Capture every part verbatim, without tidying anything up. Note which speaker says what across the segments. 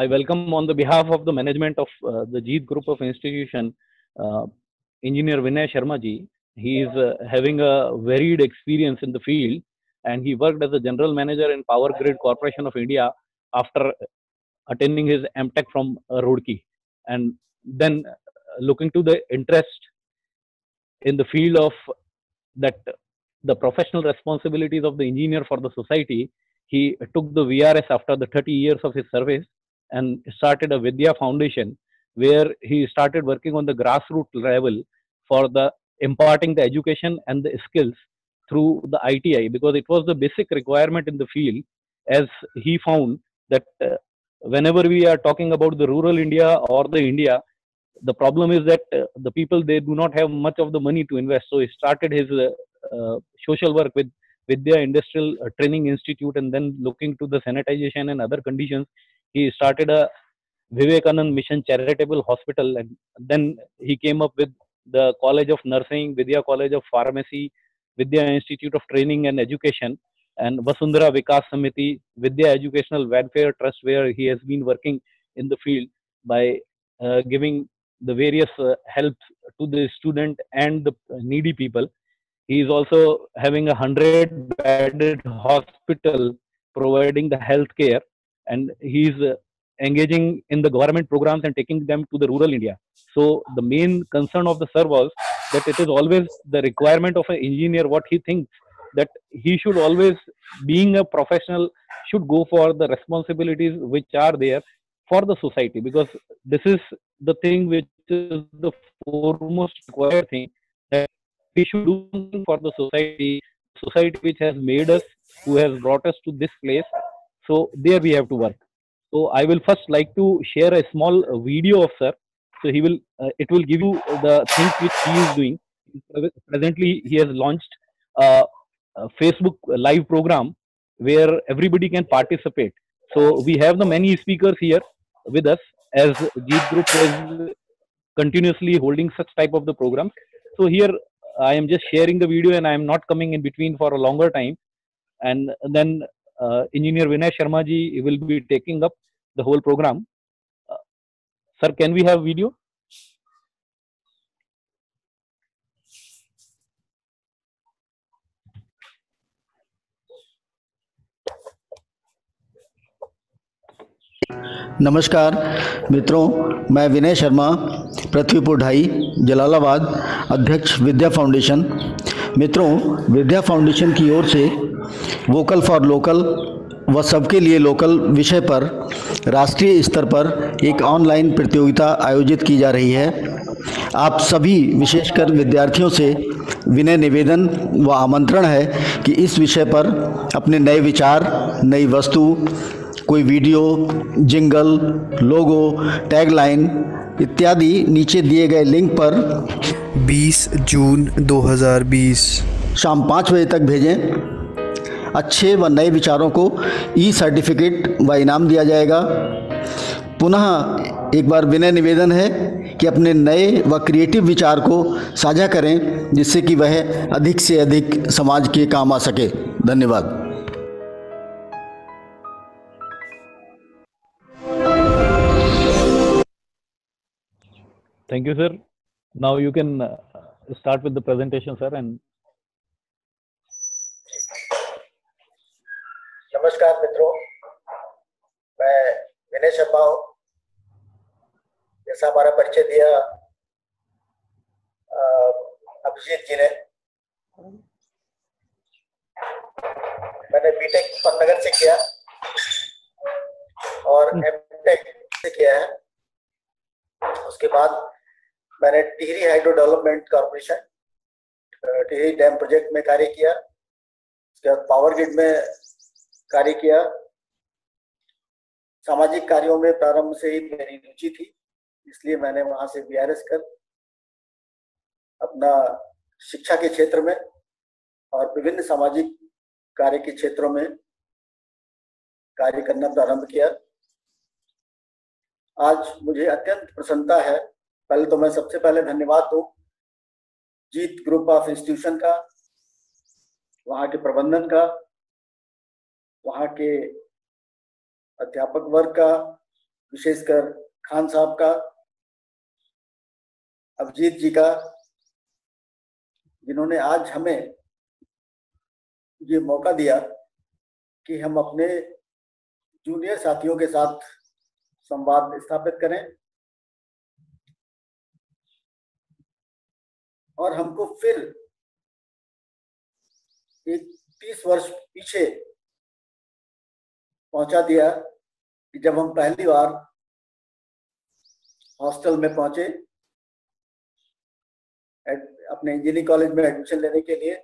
Speaker 1: I welcome on the behalf of the management of uh, the Jeet Group of Institution, uh, Engineer Vinay Sharma ji. He is uh, having a varied experience in the field, and he worked as a general manager in Power Grid Corporation of India after attending his M Tech from uh, Roorkee, and then uh, looking to the interest in the field of that the professional responsibilities of the engineer for the society. He took the V R S after the thirty years of his service and started a Vidya Foundation, where he started working on the grassroots level for the imparting the education and the skills through the I T I, because it was the basic requirement in the field, as he found that uh, whenever we are talking about the rural India or the India, the problem is that uh, the people, they do not have much of the money to invest. So he started his uh, uh, social work with Vidya Industrial uh, Training Institute, and then looking to the sanitization and other conditions, he started a Vivekanand Mission Charitable Hospital, and then he came up with the College of Nursing, Vidya College of Pharmacy, Vidya Institute of Training and Education, and Vasundhara Vikas Samiti, Vidya Educational Welfare Trust, where he has been working in the field by uh, giving the various uh, helps to the student and the needy people. He is also having a hundred bedded hospital providing the health care, and he is uh, engaging in the government programs and taking them to the rural India. So the main concern of the sir was that it is always the requirement of an engineer, what he thinks, that he should always, being a professional, should go for the responsibilities which are there for the society, because this is the thing which is the foremost required thing, that we should do something for the society, society which has made us, who has brought us to this place. So there we have to work. So I will first like to share a small uh, video of sir. So he will, uh, it will give you the things which he is doing. Presently, he has launched a, a Facebook live program where everybody can participate. So we have the many speakers here with us, as Jeet Group is continuously holding such type of the programs. So here I am just sharing the video, and I am not coming in between for a longer time. And then uh, Engineer Vinay Sharma ji will be taking up the whole program. Uh, sir, can we have video?
Speaker 2: नमस्कार मित्रों, मैं विनय शर्मा, पृथ्वीपुर ढाई, जलालाबाद, अध्यक्ष विद्या foundation. मित्रों, विद्या foundation की ओर से vocal for local व सबके लिए लोकल विषय पर राष्ट्रीय स्तर पर एक ऑनलाइन प्रतियोगिता आयोजित की जा रही है। आप सभी, विशेषकर विद्यार्थियों से विनय निवेदन व आमंत्रण है कि इस विषय पर अपने नए विचार, नई वस्तु, कोई वीडियो, जिंगल, लोगो, टैगलाइन इत्यादि नीचे दिए गए लिंक पर
Speaker 3: बीस जून दो हज़ार बीस
Speaker 2: शाम पाँच बजे तक भेजें। अच्छे व नए विचारों को ई सर्टिफिकेट व इनाम दिया जाएगा। पुनः एक बार विनय निवेदन है कि अपने नए व क्रिएटिव विचार को साझा करें, जिससे कि वह अधिक से अधिक समाज के काम आ सके। धन्यवाद।
Speaker 1: Thank you, sir. Now you can uh, start with the presentation, sir. And
Speaker 4: नमस्कार मित्रों, मैं विनय शर्मा हूँ। जैसा हमारा परिचय दिया अभिजीत जी ने, मैंने बीटेक पन्नगर से किया और एमटेक से किया है। उसके बाद मैंने Tehri hydro development corporation, Tehri dam project में कार्य किया। उसके बाद पावर ग्रिड में कार्य किया। सामाजिक कार्यों में प्रारंभ से ही मेरी रुचि थी, इसलिए मैंने वहां से बी आर एस कर अपना शिक्षा के क्षेत्र में और विभिन्न सामाजिक कार्य के क्षेत्रों में कार्य करना प्रारंभ किया। आज मुझे अत्यंत प्रसन्नता है, पहले तो मैं सबसे पहले धन्यवाद दूं जीत ग्रुप ऑफ इंस्टीट्यूशन का, वहाँ के प्रबंधन का, वहाँ के अध्यापक वर्ग का, विशेषकर खान साहब का, अभिजीत जी का, जिन्होंने आज हमें ये मौका दिया कि हम अपने जूनियर साथियों के साथ संवाद स्थापित करें और हमको फिर एक तीस वर्ष पीछे पहुंचा दिया कि जब हम पहली बार हॉस्टल में पहुंचे अपने इंजीनियरिंग कॉलेज में एडमिशन लेने के लिए।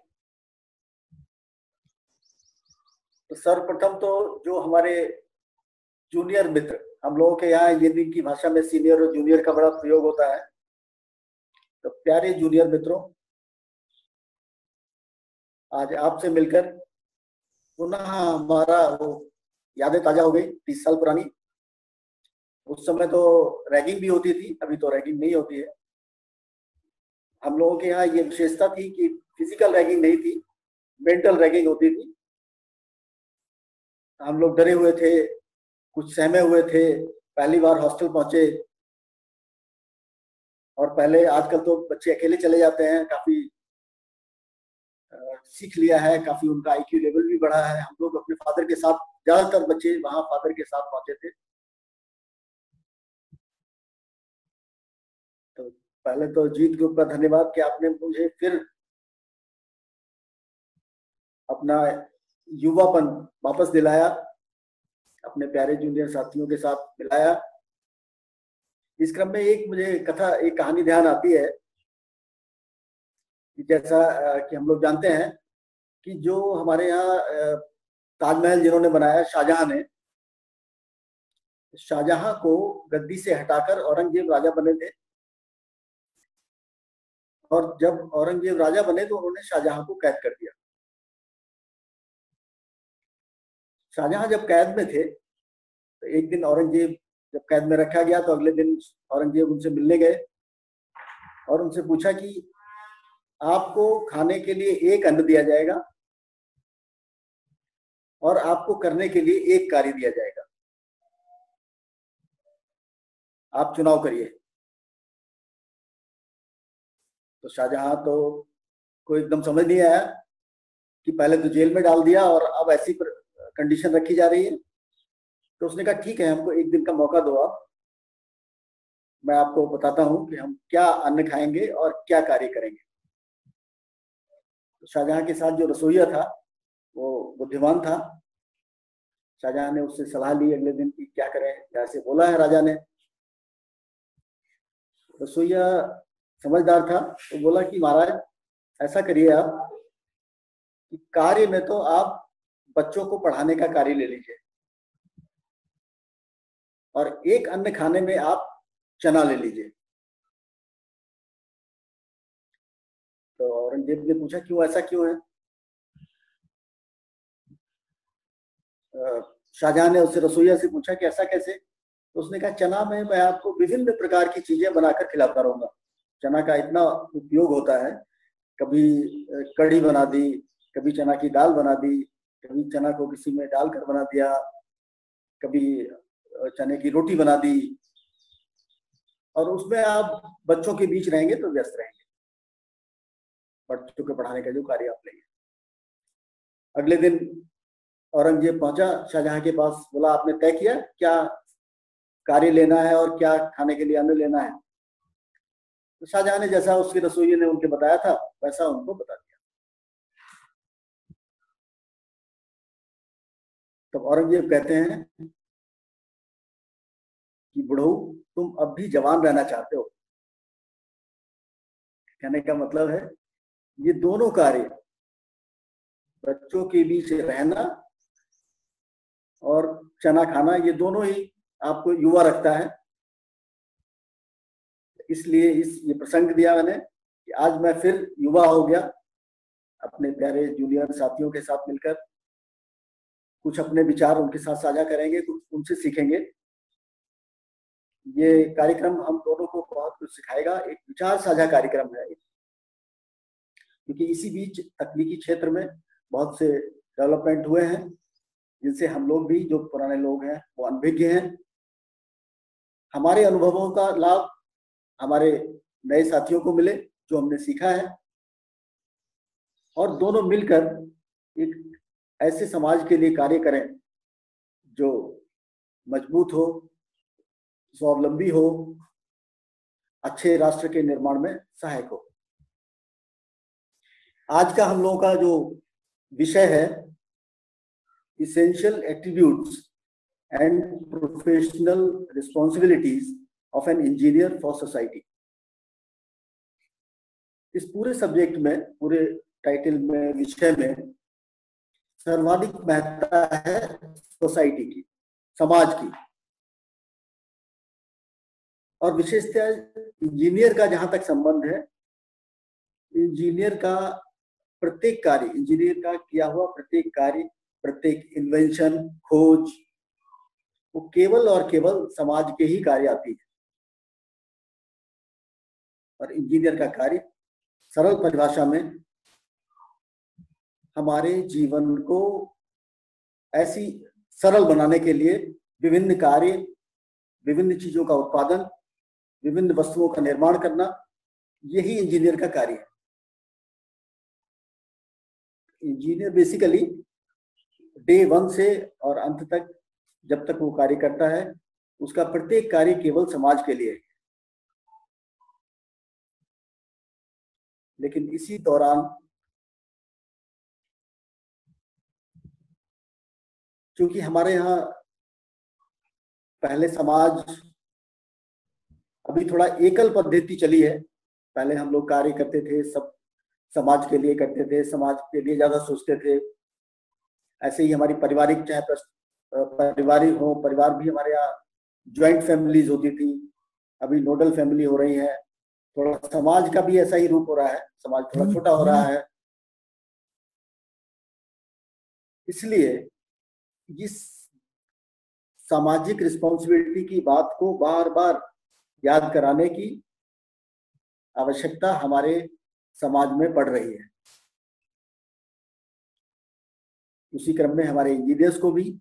Speaker 4: तो सर्वप्रथम तो जो हमारे जूनियर मित्र, हम लोगों के यहाँ इंजीनियरिंग की भाषा में सीनियर और जूनियर का बड़ा प्रयोग होता है, तो प्यारे जूनियर मित्रों, आज आपसे मिलकर पुनः हमारा वो यादें ताजा हो गई, तीस साल पुरानी। उस समय तो रैगिंग भी होती थी, अभी तो रैगिंग नहीं होती है। हम लोगों के यहाँ ये विशेषता थी कि फिजिकल रैगिंग नहीं थी, मेंटल रैगिंग होती थी। हम लोग डरे हुए थे, कुछ सहमे हुए थे, पहली बार हॉस्टल पहुंचे। और पहले, आजकल तो बच्चे अकेले चले जाते हैं, काफी सीख लिया है, काफी उनका आईक्यू लेवल भी बढ़ा है। हम लोग अपने फादर के साथ, ज्यादातर बच्चे वहां फादर के साथ पहुंचे थे। तो पहले तो जीत ग्रुप का धन्यवाद कि आपने मुझे फिर अपना युवापन वापस दिलाया, अपने प्यारे जूनियर साथियों के साथ मिलाया। इस क्रम में एक मुझे कथा, एक कहानी ध्यान आती है कि जैसा कि हम लोग जानते हैं कि जो हमारे यहाँ ताजमहल जिन्होंने बनाया, शाहजहां ने, शाहजहां को गद्दी से हटाकर औरंगजेब राजा बने थे। और जब औरंगजेब राजा बने तो उन्होंने शाहजहां को कैद कर दिया। शाहजहां जब कैद में थे तो एक दिन औरंगजेब, जब कैद में रखा गया तो अगले दिन औरंगजेब उनसे मिलने गए और उनसे पूछा कि आपको खाने के लिए एक अन्न दिया जाएगा और आपको करने के लिए एक कार्य दिया जाएगा, आप चुनाव करिए। तो शाहजहां तो को एकदम समझ नहीं आया कि पहले तो जेल में डाल दिया और अब ऐसी कंडीशन रखी जा रही है। तो उसने कहा ठीक है, हमको एक दिन का मौका दो, आप, मैं आपको बताता हूं कि हम क्या अन्न खाएंगे और क्या कार्य करेंगे। तो शाहजहां के साथ जो रसोइया था वो बुद्धिमान था। शाहजहां ने उससे सलाह ली अगले दिन की क्या करें, जैसे बोला है राजा ने। रसोइया समझदार था, तो बोला कि महाराज ऐसा करिए आप कि कार्य में तो आप बच्चों को पढ़ाने का कार्य ले लीजिए और एक अन्न खाने में आप चना ले लीजिए। तो औरंगजेब ने पूछा क्यों, ऐसा क्यों है? शाहजहां ने उससे, रसोइया से पूछा कि ऐसा कैसे? तो उसने कहा चना में मैं आपको विभिन्न प्रकार की चीजें बनाकर खिलाता रहूंगा। चना का इतना उपयोग होता है, कभी कढ़ी बना दी, कभी चना की दाल बना दी, कभी चना को किसी में डालकर बना दिया, कभी चने की रोटी बना दी, और उसमें आप बच्चों के बीच रहेंगे तो व्यस्त रहेंगे, बच्चों के पढ़ाने का जो कार्य आप लेंगे। अगले दिन औरंगजेब पहुंचा शाहजहां के पास, बोला आपने तय किया क्या कार्य लेना है और क्या खाने के लिए अन्न लेना है? तो शाहजहां ने जैसा उसके रसोइये ने उनके बताया था वैसा उनको बता दिया। तब तो औरंगजेब कहते हैं कि बुढ़ऊ तुम अब भी जवान रहना चाहते हो। कहने का मतलब है ये दोनों कार्य, बच्चों के बीच रहना और चना खाना, ये दोनों ही आपको युवा रखता है। इसलिए इस ये प्रसंग दिया मैंने कि आज मैं फिर युवा हो गया, अपने प्यारे जूनियर साथियों के साथ मिलकर कुछ अपने विचार उनके साथ साझा करेंगे, कुछ उनसे सीखेंगे। ये कार्यक्रम हम दोनों को बहुत कुछ सिखाएगा, एक विचार साझा कार्यक्रम है, क्योंकि इसी बीच तकनीकी क्षेत्र में बहुत से डेवलपमेंट हुए हैं जिनसे हम लोग भी, जो पुराने लोग हैं वो अनभिज्ञ हैं। हमारे अनुभवों का लाभ हमारे नए साथियों को मिले, जो हमने सीखा है, और दोनों मिलकर एक ऐसे समाज के लिए कार्य करें जो मजबूत हो, स्वावलंबी हो, अच्छे राष्ट्र के निर्माण में सहायक हो। आज का हम लोगों का जो विषय है, essential attributes and professional responsibilities of an engineer for society. इस पूरे सब्जेक्ट में, पूरे टाइटल में, विषय में सर्वाधिक महत्ता है सोसाइटी की, समाज की, और विशेषतः इंजीनियर का जहां तक संबंध है, इंजीनियर का प्रत्येक कार्य, इंजीनियर का किया हुआ प्रत्येक कार्य, प्रत्येक इन्वेंशन, खोज, वो केवल और केवल समाज के ही कार्य आती है। और इंजीनियर का कार्य सरल परिभाषा में हमारे जीवन को ऐसी सरल बनाने के लिए विभिन्न कार्य, विभिन्न चीजों का उत्पादन, विभिन्न वस्तुओं का निर्माण करना, यही इंजीनियर का कार्य है। इंजीनियर बेसिकली डे वन से और अंत तक, जब तक वो कार्य करता है, उसका प्रत्येक कार्य केवल समाज के लिए है। लेकिन इसी दौरान क्योंकि हमारे यहाँ पहले समाज, अभी थोड़ा एकल पद्धति चली है। पहले हम लोग कार्य करते थे, सब समाज के लिए करते थे, समाज के लिए ज्यादा सोचते थे। ऐसे ही हमारी पारिवारिक, चाहे पारिवारिक हो, परिवार भी हमारे यहाँ ज्वाइंट फैमिलीज होती थी, अभी नोडल फैमिली हो रही है। थोड़ा समाज का भी ऐसा ही रूप हो रहा है, समाज थोड़ा छोटा हो रहा है। इसलिए इस सामाजिक रिस्पॉन्सिबिलिटी की बात को बार बार याद कराने की आवश्यकता हमारे समाज में पड़ रही है। उसी क्रम में हमारे इंजीनियर्स को भी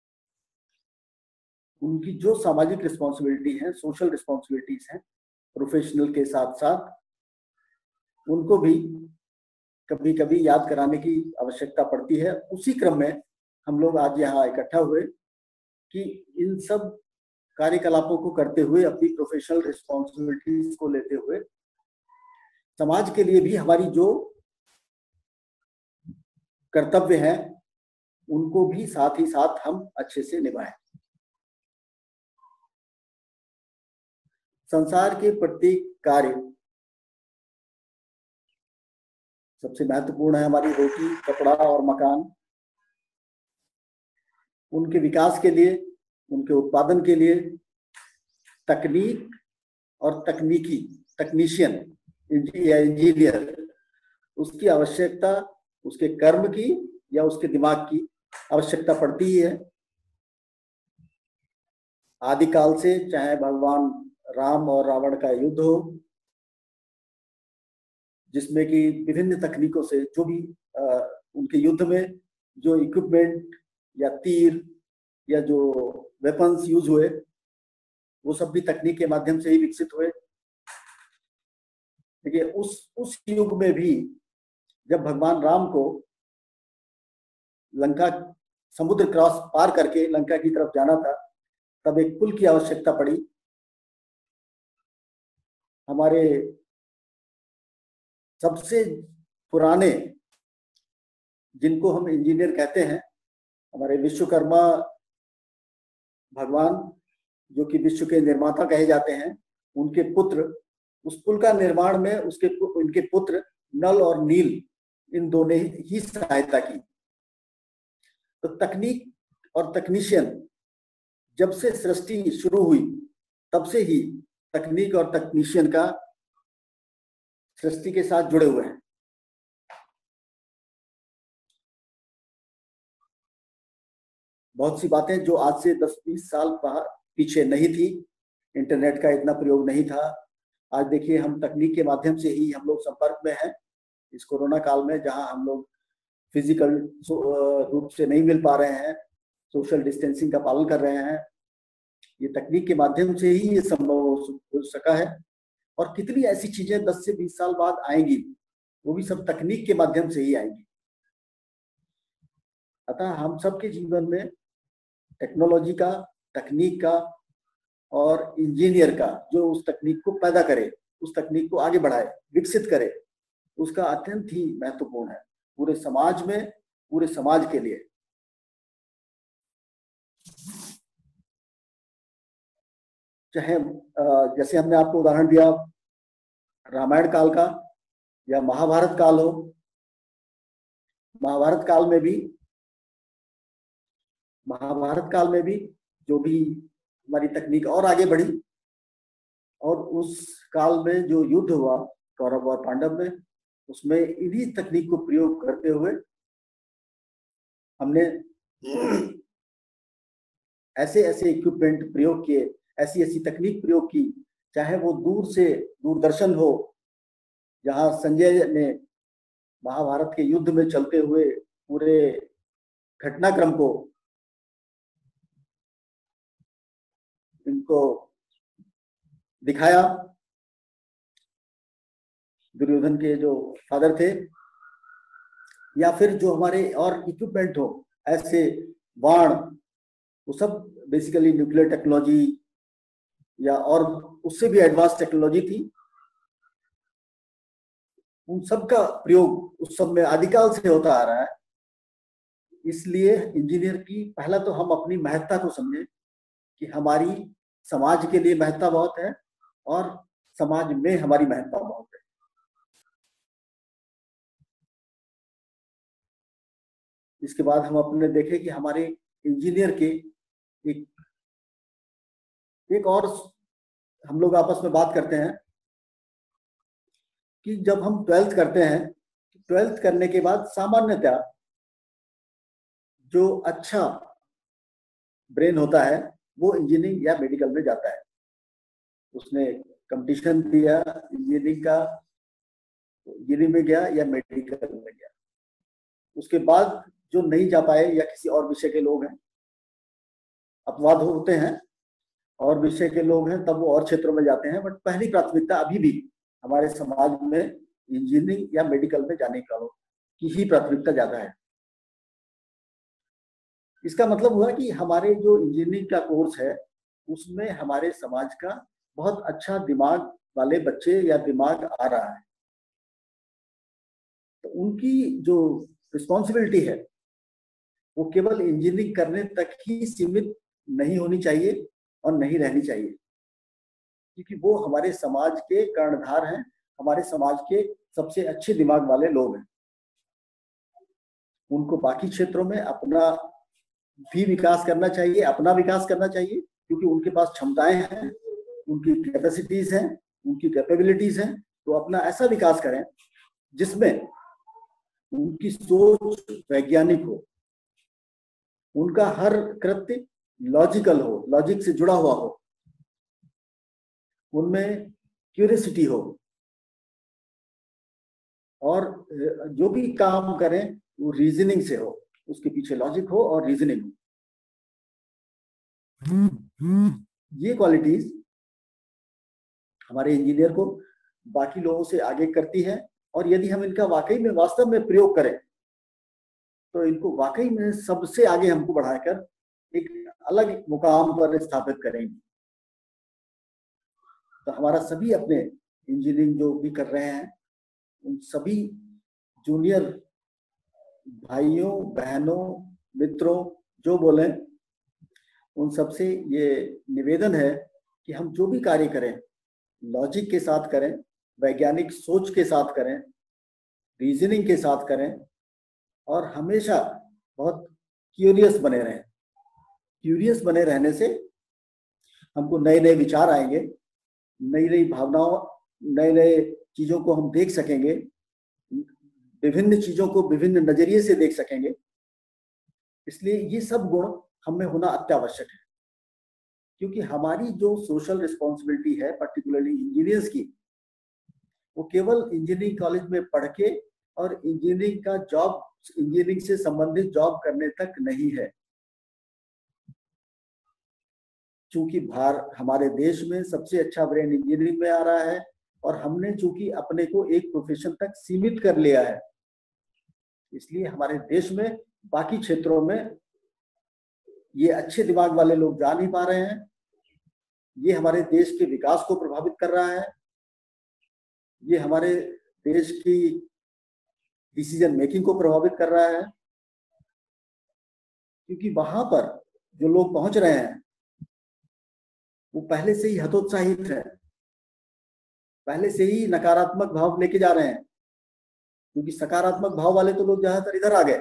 Speaker 4: उनकी जो सामाजिक रिस्पॉन्सिबिलिटी है, सोशल रिस्पॉन्सिबिलिटीज हैं, प्रोफेशनल के साथ साथ, उनको भी कभी कभी याद कराने की आवश्यकता पड़ती है। उसी क्रम में हम लोग आज यहाँ इकट्ठा हुए कि इन सब कार्यकलापों को करते हुए, अपनी प्रोफेशनल रिस्पॉन्सिबिलिटीज को लेते हुए, समाज के लिए भी हमारी जो कर्तव्य हैं उनको भी साथ ही साथ हम अच्छे से निभाएं। संसार के प्रत्येक कार्य, सबसे महत्वपूर्ण है हमारी रोटी, कपड़ा और मकान, उनके विकास के लिए, उनके उत्पादन के लिए तकनीक और तकनीकी टेक्नीशियन या इंजीनियर, उसकी आवश्यकता, उसके कर्म की या उसके दिमाग की आवश्यकता पड़ती ही है। आदिकाल से, चाहे भगवान राम और रावण का युद्ध हो, जिसमें कि विभिन्न तकनीकों से, जो भी आ, उनके युद्ध में जो इक्विपमेंट या तीर या जो वेपन्स यूज हुए, वो सब भी तकनीक के माध्यम से ही विकसित हुए। देखिए, उस उस युग में भी जब भगवान राम को लंका, समुद्र क्रॉस पार करके लंका की तरफ जाना था, तब एक पुल की आवश्यकता पड़ी। हमारे सबसे पुराने, जिनको हम इंजीनियर कहते हैं, हमारे विश्वकर्मा भगवान, जो कि विश्व के निर्माता कहे जाते हैं, उनके पुत्र उस पुल का निर्माण में, उसके उनके पुत्र नल और नील, इन दोनों ही सहायता की। तो तकनीक और तकनीशियन, जब से सृष्टि शुरू हुई, तब से ही तकनीक और तकनीशियन का सृष्टि के साथ जुड़े हुए हैं। बहुत सी बातें जो आज से दस बीस साल पीछे नहीं थी, इंटरनेट का इतना प्रयोग नहीं था, आज देखिए हम तकनीक के माध्यम से ही हम लोग संपर्क में हैं। इस कोरोना काल में, जहां हम लोग फिजिकल रूप से नहीं मिल पा रहे हैं, सोशल डिस्टेंसिंग का पालन कर रहे हैं, ये तकनीक के माध्यम से ही ये संभव हो सका है। और कितनी ऐसी चीजें दस से बीस साल बाद आएंगी, वो भी सब तकनीक के माध्यम से ही आएंगी। अतः हम सबके जीवन में टेक्नोलॉजी का, तकनीक का और इंजीनियर का, जो उस तकनीक को पैदा करे, उस तकनीक को आगे बढ़ाए, विकसित करे, उसका अत्यंत ही महत्वपूर्ण है पूरे समाज में, पूरे समाज के लिए। चाहे जैसे हमने आपको उदाहरण दिया रामायण काल का या महाभारत काल हो, महाभारत काल में भी महाभारत काल में भी जो भी हमारी तकनीक और आगे बढ़ी, और उस काल में जो युद्ध हुआ कौरव और पांडव में, उसमें इन्हीं तकनीक को प्रयोग करते हुए हमने ऐसे ऐसे इक्विपमेंट प्रयोग किए, ऐसी ऐसी तकनीक प्रयोग की, चाहे वो दूर से दूरदर्शन हो, जहां संजय ने महाभारत के युद्ध में चलते हुए पूरे घटनाक्रम को इनको दिखाया, दुर्योधन के जो फादर थे, या फिर जो हमारे और इक्विपमेंट हो ऐसे बाण, वो सब बेसिकली न्यूक्लियर टेक्नोलॉजी या और उससे भी एडवांस टेक्नोलॉजी थी, उन सब का प्रयोग उस सब में आदिकाल से होता आ रहा है। इसलिए इंजीनियर की पहला तो हम अपनी महत्ता को समझें कि हमारी समाज के लिए महत्ता बहुत है और समाज में हमारी महत्ता बहुत है। इसके बाद हम अपने देखें कि हमारे इंजीनियर के एक एक और हम लोग आपस में बात करते हैं कि जब हम ट्वेल्थ करते हैं, ट्वेल्थ करने के बाद सामान्यतः जो अच्छा ब्रेन होता है वो इंजीनियरिंग या मेडिकल में जाता है। उसने कंपटीशन दिया इंजीनियरिंग का, इंजीनियरिंग में गया या मेडिकल में गया। उसके बाद जो नहीं जा पाए या किसी और विषय के लोग हैं, अपवाद होते हैं, और विषय के लोग हैं तब वो और क्षेत्रों में जाते हैं, बट पहली प्राथमिकता अभी भी हमारे समाज में इंजीनियरिंग या मेडिकल में जाने वालों की ही प्राथमिकता ज्यादा है। इसका मतलब हुआ कि हमारे जो इंजीनियरिंग का कोर्स है उसमें हमारे समाज का बहुत अच्छा दिमाग वाले बच्चे या दिमाग आ रहा है, तो उनकी जो रिस्पॉन्सिबिलिटी है वो केवल इंजीनियरिंग करने तक ही सीमित नहीं होनी चाहिए और नहीं रहनी चाहिए, क्योंकि वो हमारे समाज के कर्णधार हैं, हमारे समाज के सबसे अच्छे दिमाग वाले लोग हैं। उनको बाकी क्षेत्रों में अपना भी विकास करना चाहिए, अपना विकास करना चाहिए, क्योंकि उनके पास क्षमताएं हैं, उनकी कैपेसिटीज हैं, उनकी कैपेबिलिटीज हैं। तो अपना ऐसा विकास करें जिसमें उनकी सोच वैज्ञानिक हो, उनका हर कृत्य लॉजिकल हो, लॉजिक से जुड़ा हुआ हो, उनमें क्यूरियोसिटी हो, और जो भी काम करें वो रीजनिंग से हो, उसके पीछे लॉजिक हो और रीजनिंग हो। ये क्वालिटीज हमारे इंजीनियर को बाकी लोगों से आगे करती है, और यदि हम इनका वाकई में वास्तव में प्रयोग करें तो इनको वाकई में सबसे आगे हमको बढ़ाकर एक अलग मुकाम पर स्थापित करेंगे। तो हमारा सभी अपने इंजीनियरिंग जो भी कर रहे हैं उन सभी जूनियर भाइयों, बहनों, मित्रों जो बोले, उन सबसे ये निवेदन है कि हम जो भी कार्य करें लॉजिक के साथ करें, वैज्ञानिक सोच के साथ करें, रीजनिंग के साथ करें, और हमेशा बहुत क्यूरियस बने रहें। क्यूरियस बने रहने से हमको नए नए विचार आएंगे, नई नई भावनाओं, नए नए चीजों को हम देख सकेंगे, विभिन्न चीजों को विभिन्न नजरिए से देख सकेंगे। इसलिए ये सब गुण हम में होना अत्यावश्यक है, क्योंकि हमारी जो सोशल रिस्पॉन्सिबिलिटी है पर्टिकुलरली इंजीनियर्स की, वो केवल इंजीनियरिंग कॉलेज में पढ़ के और इंजीनियरिंग का जॉब, इंजीनियरिंग से संबंधित जॉब करने तक नहीं है। चूंकि भार हमारे देश में सबसे अच्छा ब्रेन इंजीनियरिंग में आ रहा है, और हमने चूंकि अपने को एक प्रोफेशन तक सीमित कर लिया है, इसलिए हमारे देश में बाकी क्षेत्रों में ये अच्छे दिमाग वाले लोग जा नहीं पा रहे हैं। ये हमारे देश के विकास को प्रभावित कर रहा है, ये हमारे देश की डिसीजन मेकिंग को प्रभावित कर रहा है, क्योंकि वहां पर जो लोग पहुंच रहे हैं वो पहले से ही हतोत्साहित है, पहले से ही नकारात्मक भाव लेके जा रहे हैं, क्योंकि सकारात्मक भाव वाले तो लोग ज्यादातर इधर आ गए।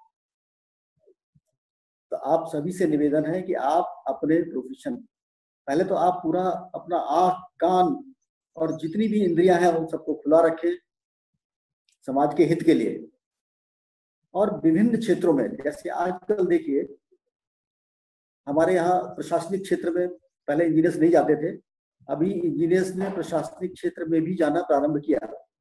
Speaker 4: तो आप सभी से निवेदन है कि आप अपने प्रोफेशन, पहले तो आप पूरा अपना आंख कान और जितनी भी इंद्रियां हैं उन सबको खुला रखें समाज के हित के लिए। और विभिन्न क्षेत्रों में, जैसे आजकल देखिए हमारे यहाँ प्रशासनिक क्षेत्र में पहले इंजीनियर्स नहीं जाते थे, अभी इंजीनियर्स ने प्रशासनिक क्षेत्र में भी जाना प्रारंभ किया।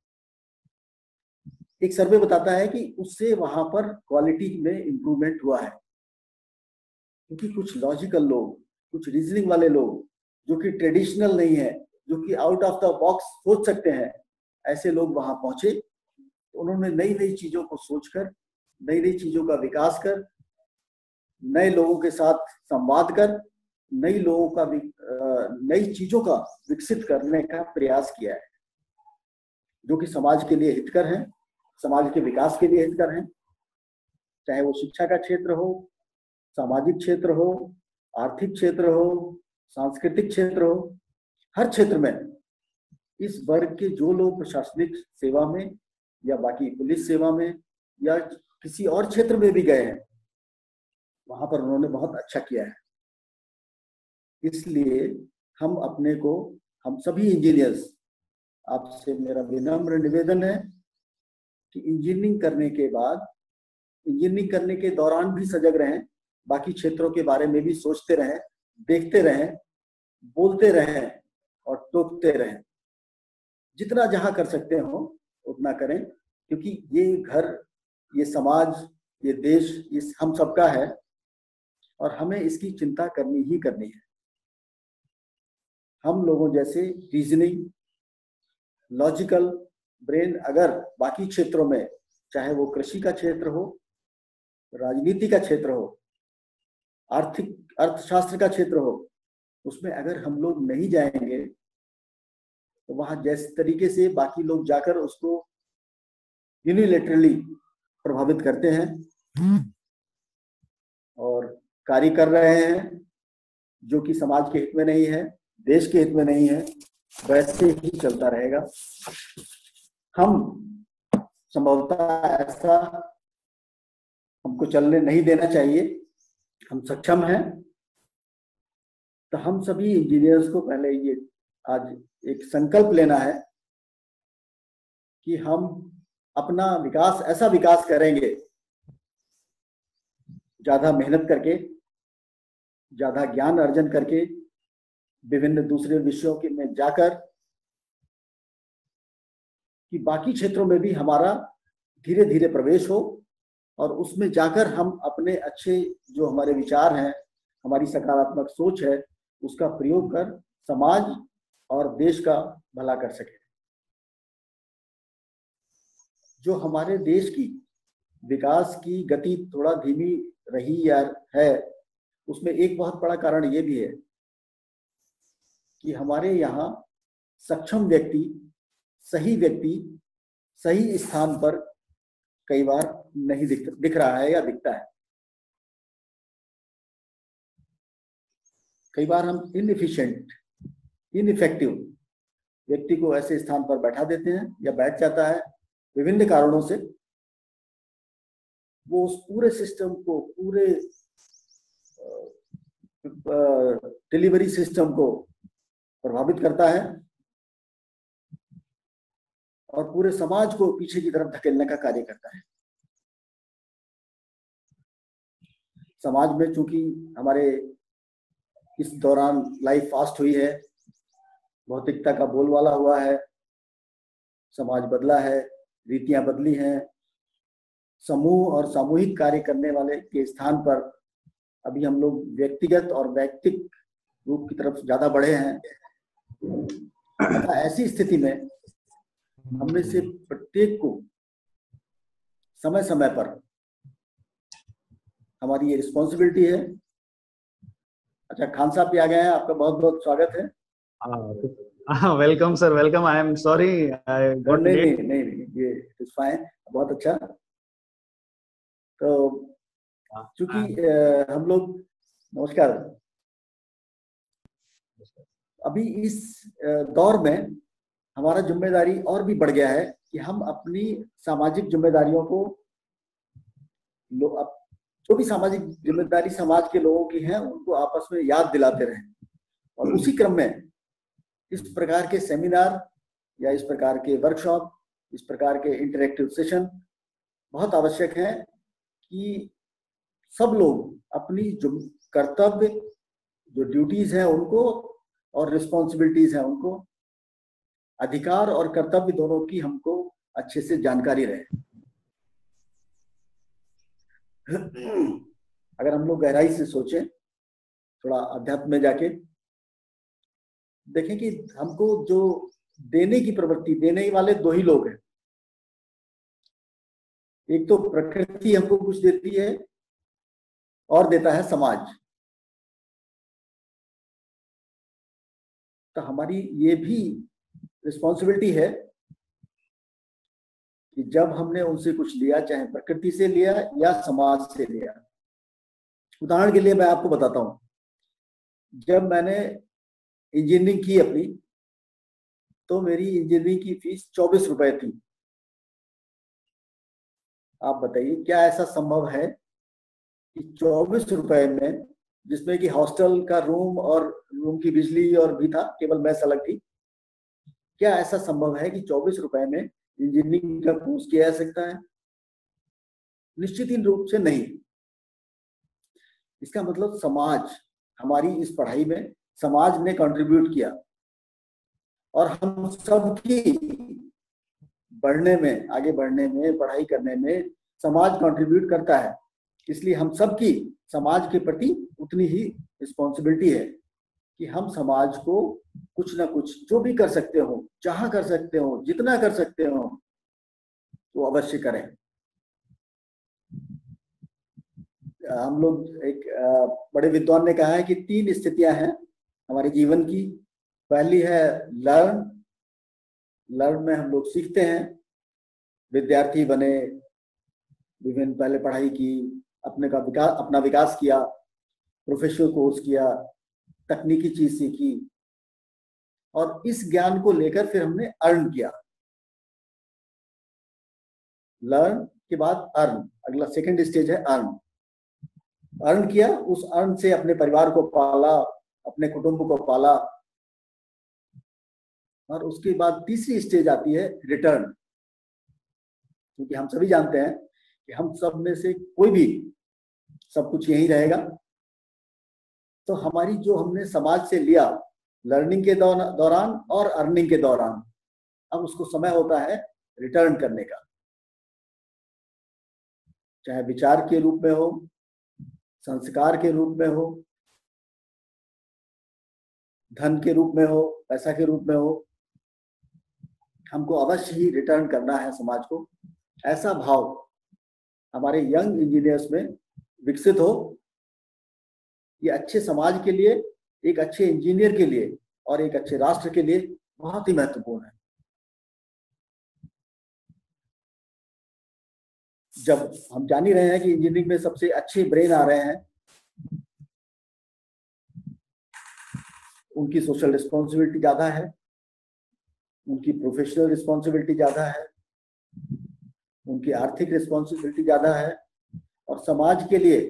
Speaker 4: एक सर्वे बताता है कि उससे वहां पर क्वालिटी में इंप्रूवमेंट हुआ है, क्योंकि कुछ लॉजिकल लोग, कुछ रीजनिंग वाले लोग जो कि ट्रेडिशनल नहीं है, जो कि आउट ऑफ द बॉक्स सोच सकते हैं, ऐसे लोग वहां पहुंचे। तो उन्होंने नई नई चीजों को सोचकर, नई नई चीजों का विकास कर, नए लोगों के साथ संवाद कर, नई लोगों का नई चीजों का विकसित करने का प्रयास किया है, जो कि समाज के लिए हितकर हैं, समाज के विकास के लिए हितकर हैं। चाहे वो शिक्षा का क्षेत्र हो, सामाजिक क्षेत्र हो, आर्थिक क्षेत्र हो, सांस्कृतिक क्षेत्र हो, हर क्षेत्र में इस वर्ग के जो लोग प्रशासनिक सेवा में या बाकी पुलिस सेवा में या किसी और क्षेत्र में भी गए हैं, वहां पर उन्होंने बहुत अच्छा किया है। इसलिए हम अपने को, हम सभी इंजीनियर्स, आपसे मेरा विनम्र निवेदन है कि इंजीनियरिंग करने के बाद, इंजीनियरिंग करने के दौरान भी सजग रहें, बाकी क्षेत्रों के बारे में भी सोचते रहें, देखते रहें, बोलते रहें और टोकते रहें। जितना जहां कर सकते हो उतना करें, क्योंकि ये घर, ये समाज, ये देश, ये हम सबका है और हमें इसकी चिंता करनी ही करनी है। हम लोगों जैसे रीजनिंग, लॉजिकल ब्रेन अगर बाकी क्षेत्रों में, चाहे वो कृषि का क्षेत्र हो, राजनीति का क्षेत्र हो, आर्थिक अर्थशास्त्र का क्षेत्र हो, उसमें अगर हम लोग नहीं जाएंगे तो वहां जिस तरीके से बाकी लोग जाकर उसको यूनिलैटरली प्रभावित करते हैं और कार्य कर रहे हैं जो कि समाज के हित में नहीं है, देश के हित में नहीं है, वैसे ही चलता रहेगा। हम संभवतः ऐसा हमको चलने नहीं देना चाहिए। हम सक्षम हैं। तो हम सभी इंजीनियर्स को पहले ये आज एक संकल्प लेना है कि हम अपना विकास, ऐसा विकास करेंगे ज्यादा मेहनत करके, ज्यादा ज्ञान अर्जन करके, विभिन्न दूसरे विषयों के में जाकर, कि बाकी क्षेत्रों में भी हमारा धीरे धीरे प्रवेश हो और उसमें जाकर हम अपने अच्छे जो हमारे विचार हैं, हमारी सकारात्मक सोच है, उसका प्रयोग कर समाज और देश का भला कर सके। जो हमारे देश की विकास की गति थोड़ा धीमी रही या है, उसमें एक बहुत बड़ा कारण ये भी है कि हमारे यहाँ सक्षम व्यक्ति, सही व्यक्ति सही स्थान पर कई बार नहीं दिख दिख रहा है या दिखता है। कई बार हम इनएफिशिएंट, इनइफेक्टिव व्यक्ति को ऐसे स्थान पर बैठा देते हैं या बैठ जाता है विभिन्न कारणों से। वो उस पूरे सिस्टम को, पूरे डिलीवरी सिस्टम को प्रभावित करता है और पूरे समाज को पीछे की तरफ धकेलने का कार्य करता है। समाज में चूंकि हमारे इस दौरान लाइफ फास्ट हुई है, भौतिकता का बोलबाला हुआ है, समाज बदला है, रीतियां बदली हैं, समूह और सामूहिक कार्य करने वाले के स्थान पर अभी हम लोग व्यक्तिगत और वैयक्तिक रूप की तरफ ज्यादा बढ़े हैं। तथा ऐसी स्थिति में हमने से प्रत्येक को समय समय पर, हमारी ये रिस्पॉन्सिबिलिटी है। अच्छा, खान साहब भी आ गए हैं, आपका बहुत बहुत स्वागत है।
Speaker 5: Welcome sir, welcome. I am sorry I got
Speaker 4: नहीं,
Speaker 5: लेट।
Speaker 4: नहीं नहीं नहीं ये इट्स फाइन, बहुत अच्छा। तो चूंकि हम लोग, नमस्कार, अभी इस दौर में हमारा जिम्मेदारी और भी बढ़ गया है कि हम अपनी सामाजिक जिम्मेदारियों को, जो भी सामाजिक जिम्मेदारी समाज के लोगों की है, उनको आपस में याद दिलाते रहें। और उसी क्रम में इस प्रकार के सेमिनार या इस प्रकार के वर्कशॉप, इस प्रकार के इंटरेक्टिव सेशन बहुत आवश्यक है कि सब लोग अपनी जो कर्तव्य, जो ड्यूटीज हैं उनको, और रिस्पॉन्सिबिलिटीज हैं उनको, अधिकार और कर्तव्य दोनों की हमको अच्छे से जानकारी रहे। अगर हम लोग गहराई से सोचें, थोड़ा अध्यात्म में जाके देखें कि हमको जो देने की प्रवृत्ति, देने वाले दो ही लोग हैं। एक तो प्रकृति हमको कुछ देती है और देता है समाज। तो हमारी ये भी रिस्पॉन्सिबिलिटी है कि जब हमने उनसे कुछ लिया, चाहे प्रकृति से लिया या समाज से लिया। उदाहरण के लिए मैं आपको बताता हूं, जब मैंने इंजीनियरिंग की अपनी, तो मेरी इंजीनियरिंग की फीस चौबीस रुपए थी। आप बताइए क्या ऐसा संभव है कि चौबीस रुपए में, जिसमें कि हॉस्टल का रूम और रूम की बिजली और भी था, केवल मैस अलग थी, क्या ऐसा संभव है कि चौबीस रुपए में इंजीनियरिंग का कोर्स किया जा सकता है? निश्चित ही रूप से नहीं। इसका मतलब समाज, हमारी इस पढ़ाई में समाज ने कंट्रीब्यूट किया, और हम सबकी बढ़ने में, आगे बढ़ने में, पढ़ाई करने में समाज कंट्रीब्यूट करता है। इसलिए हम सबकी समाज के प्रति उतनी ही रिस्पॉन्सिबिलिटी है कि हम समाज को कुछ ना कुछ, जो भी कर सकते हो, जहां कर सकते हो, जितना कर सकते हो, तो अवश्य करें। हम लोग, एक बड़े विद्वान ने कहा है कि तीन स्थितियां हैं हमारे जीवन की। पहली है लर्न। लर्न में हम लोग सीखते हैं, विद्यार्थी बने, विभिन्न पहले पढ़ाई की, अपने का विकास, अपना विकास किया, प्रोफेशनल कोर्स किया, तकनीकी चीज सीखी, और इस ज्ञान को लेकर फिर हमने अर्न किया। लर्न के बाद अर्न, अगला सेकंड स्टेज है अर्न। अर्न किया, उस अर्न से अपने परिवार को पाला, अपने कुटुंब को पाला, और उसके बाद तीसरी स्टेज आती है रिटर्न। क्योंकि हम सभी जानते हैं कि हम सब में से कोई भी सब कुछ यही रहेगा। तो हमारी जो हमने समाज से लिया लर्निंग के दौरान और अर्निंग के दौरान, अब उसको समय होता है रिटर्न करने का। चाहे विचार के रूप में हो, संस्कार के रूप में हो, धन के रूप में हो, पैसा के रूप में हो, हमको अवश्य ही रिटर्न करना है समाज को। ऐसा भाव हमारे यंग इंजीनियर्स में विकसित हो। ये अच्छे समाज के लिए, एक अच्छे इंजीनियर के लिए और एक अच्छे राष्ट्र के लिए बहुत ही महत्वपूर्ण है। जब हम जान ही रहे हैं कि इंजीनियरिंग में सबसे अच्छे ब्रेन आ रहे हैं, उनकी सोशल रिस्पॉन्सिबिलिटी ज्यादा है, उनकी प्रोफेशनल रिस्पॉन्सिबिलिटी ज्यादा है, उनकी आर्थिक रिस्पॉन्सिबिलिटी ज्यादा है, और समाज के लिए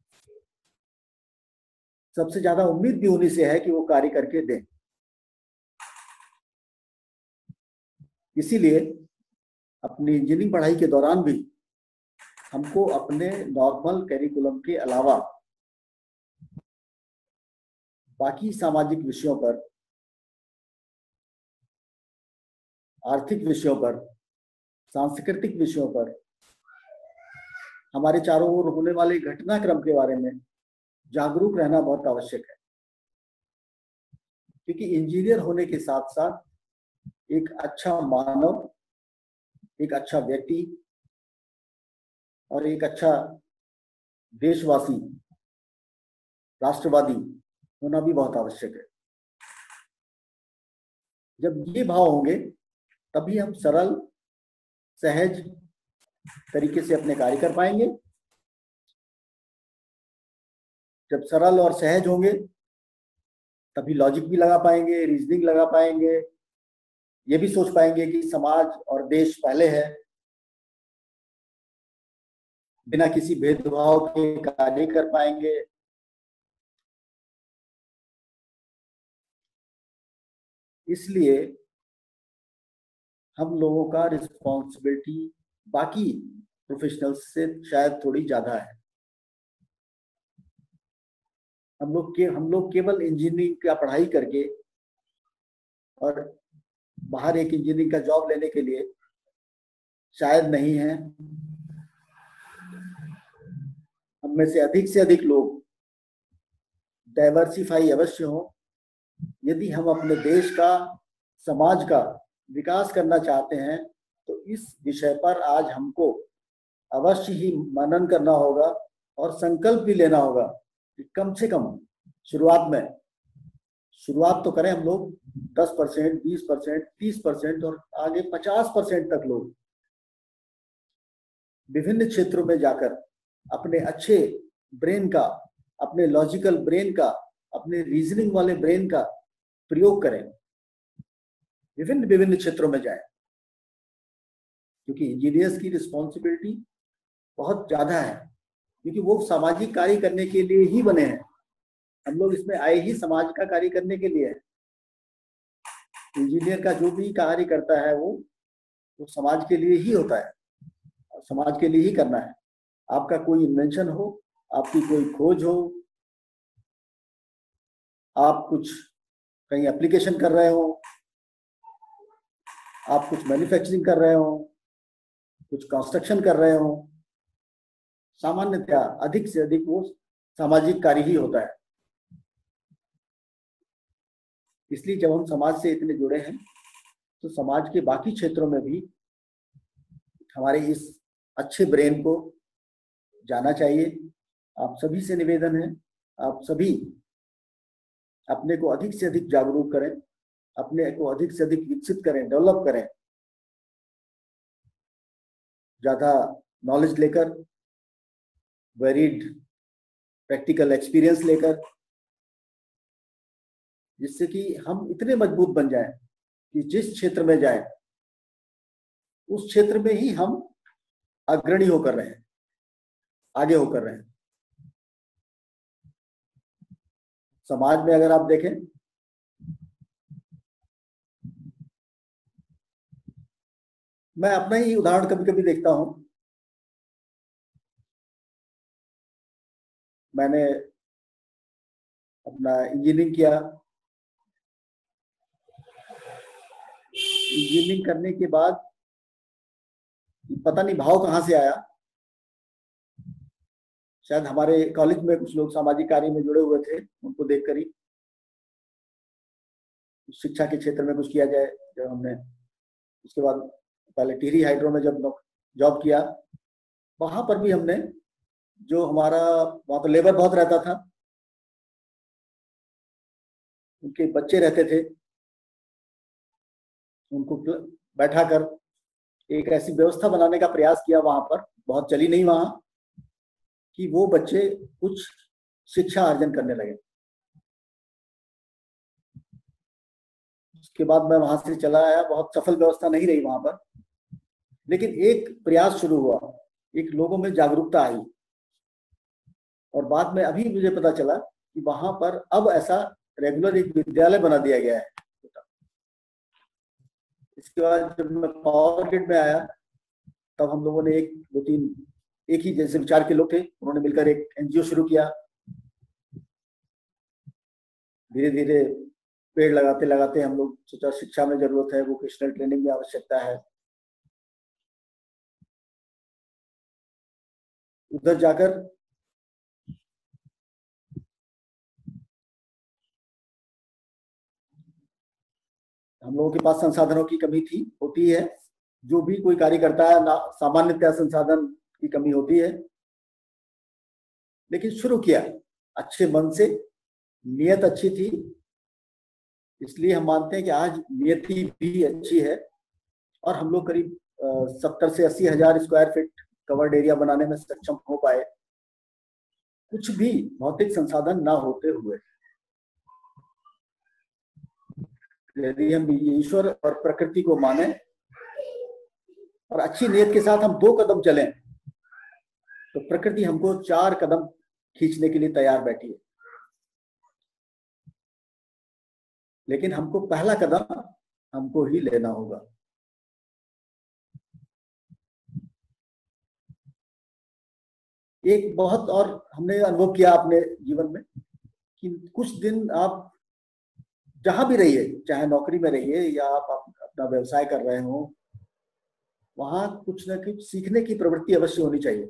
Speaker 4: सबसे ज्यादा उम्मीद भी उन्हीं से है कि वो कार्य करके दें। इसीलिए अपनी इंजीनियरिंग पढ़ाई के दौरान भी हमको अपने नॉर्मल कैरिकुलम के अलावा बाकी सामाजिक विषयों पर, आर्थिक विषयों पर, सांस्कृतिक विषयों पर, हमारे चारों ओर होने वाले घटनाक्रम के बारे में जागरूक रहना बहुत आवश्यक है। क्योंकि इंजीनियर होने के साथ साथ एक अच्छा मानव, एक अच्छा व्यक्ति और एक अच्छा देशवासी, राष्ट्रवादी होना भी बहुत आवश्यक है। जब ये भाव होंगे तभी हम सरल, सहज तरीके से अपने कार्य कर पाएंगे। जब सरल और सहज होंगे तभी लॉजिक भी लगा पाएंगे, रीजनिंग लगा पाएंगे, ये भी सोच पाएंगे कि समाज और देश पहले है, बिना किसी भेदभाव के कार्य कर पाएंगे। इसलिए हम लोगों का रिस्पॉन्सिबिलिटी बाकी प्रोफेशनल्स से शायद थोड़ी ज्यादा है। हम लोग के हम लोग केवल इंजीनियरिंग का पढ़ाई करके और बाहर एक इंजीनियरिंग का जॉब लेने के लिए शायद नहीं है। हम में से अधिक से अधिक लोग डाइवर्सिफाई अवश्य हो। यदि हम अपने देश का, समाज का विकास करना चाहते हैं तो इस विषय पर आज हमको अवश्य ही मनन करना होगा और संकल्प भी लेना होगा कि कम से कम शुरुआत में शुरुआत तो करें हम लोग दस परसेंट, बीस परसेंट, तीस परसेंट और आगे पचास परसेंट तक लोग विभिन्न क्षेत्रों में जाकर अपने अच्छे ब्रेन का, अपने लॉजिकल ब्रेन का, अपने रीजनिंग वाले ब्रेन का प्रयोग करें, विभिन्न विभिन्न क्षेत्रों में जाएं। क्योंकि इंजीनियर्स की रिस्पॉन्सिबिलिटी बहुत ज्यादा है, क्योंकि वो सामाजिक कार्य करने के लिए ही बने हैं। हम लोग इसमें आए ही समाज का कार्य करने के लिए है। इंजीनियर का जो भी कार्य करता है वो वो समाज के लिए ही होता है और समाज के लिए ही करना है। आपका कोई इन्वेंशन हो, आपकी कोई खोज हो, आप कुछ कहीं एप्लीकेशन कर रहे हो, आप कुछ मैन्युफैक्चरिंग कर रहे हो, कुछ कंस्ट्रक्शन कर रहे हो, सामान्यतया अधिक से अधिक वो सामाजिक कार्य ही होता है। इसलिए जब हम समाज से इतने जुड़े हैं तो समाज के बाकी क्षेत्रों में भी हमारे इस अच्छे ब्रेन को जाना चाहिए। आप सभी से निवेदन है, आप सभी अपने को अधिक से अधिक जागरूक करें, अपने को अधिक से अधिक विकसित करें, डेवलप करें, ज्यादा नॉलेज लेकर, वेरिड प्रैक्टिकल एक्सपीरियंस लेकर, जिससे कि हम इतने मजबूत बन जाएं कि जिस क्षेत्र में जाएं उस क्षेत्र में ही हम अग्रणी होकर रहे हैं, आगे होकर रहे हैं। समाज में अगर आप देखें मैं अपना ही उदाहरण कभी कभी देखता हूं। मैंने अपना इंजीनियरिंग किया, इंजीनियरिंग करने के बाद पता नहीं भाव कहां से आया, शायद हमारे कॉलेज में कुछ लोग सामाजिक कार्य में जुड़े हुए थे, उनको देखकर ही शिक्षा के क्षेत्र में कुछ किया जाए। जब हमने उसके बाद पहले टिहरी हाइड्रो में जब जॉब किया, वहां पर भी हमने जो हमारा वहां तो लेबर बहुत रहता था, उनके बच्चे रहते थे, उनको बैठा कर एक ऐसी व्यवस्था बनाने का प्रयास किया वहां पर, बहुत चली नहीं वहां, कि वो बच्चे कुछ शिक्षा अर्जन करने लगे। उसके बाद मैं वहां से चला आया, बहुत सफल व्यवस्था नहीं रही वहां पर, लेकिन एक प्रयास शुरू हुआ, एक लोगों में जागरूकता आई और बाद में अभी मुझे पता चला कि वहां पर अब ऐसा रेगुलर एक विद्यालय बना दिया गया है। इसके बाद जब मैं पावर ग्रिड में आया तब हम लोगों ने एक दो तीन एक ही जैसे विचार के लोग थे, उन्होंने मिलकर एक एनजीओ शुरू किया। धीरे धीरे पेड़ लगाते लगाते हम लोग सोचा शिक्षा में जरूरत है, वोकेशनल ट्रेनिंग में आवश्यकता है। उधर जाकर हम लोगों के पास संसाधनों की कमी थी, होती है, जो भी कोई कार्य करता है ना, सामान्यतः संसाधन की कमी होती है, लेकिन शुरू किया अच्छे मन से, नियत अच्छी थी, इसलिए हम मानते हैं कि आज नियति भी अच्छी है और हम लोग करीब सत्तर से अस्सी हजार स्क्वायर फीट कवर्ड एरिया बनाने में सक्षम हो पाए, कुछ भी भौतिक संसाधन ना होते हुए। यदि हम ईश्वर और प्रकृति को माने और अच्छी नीयत के साथ हम दो कदम चलें, तो प्रकृति हमको चार कदम खींचने के लिए तैयार बैठी है। लेकिन हमको पहला कदम हमको ही लेना होगा। एक बहुत और हमने अनुभव किया अपने जीवन में कि कुछ दिन आप जहां भी रहिए, चाहे नौकरी में रहिए या आप अपना व्यवसाय कर रहे हो, वहां कुछ ना कुछ सीखने की प्रवृत्ति अवश्य होनी चाहिए।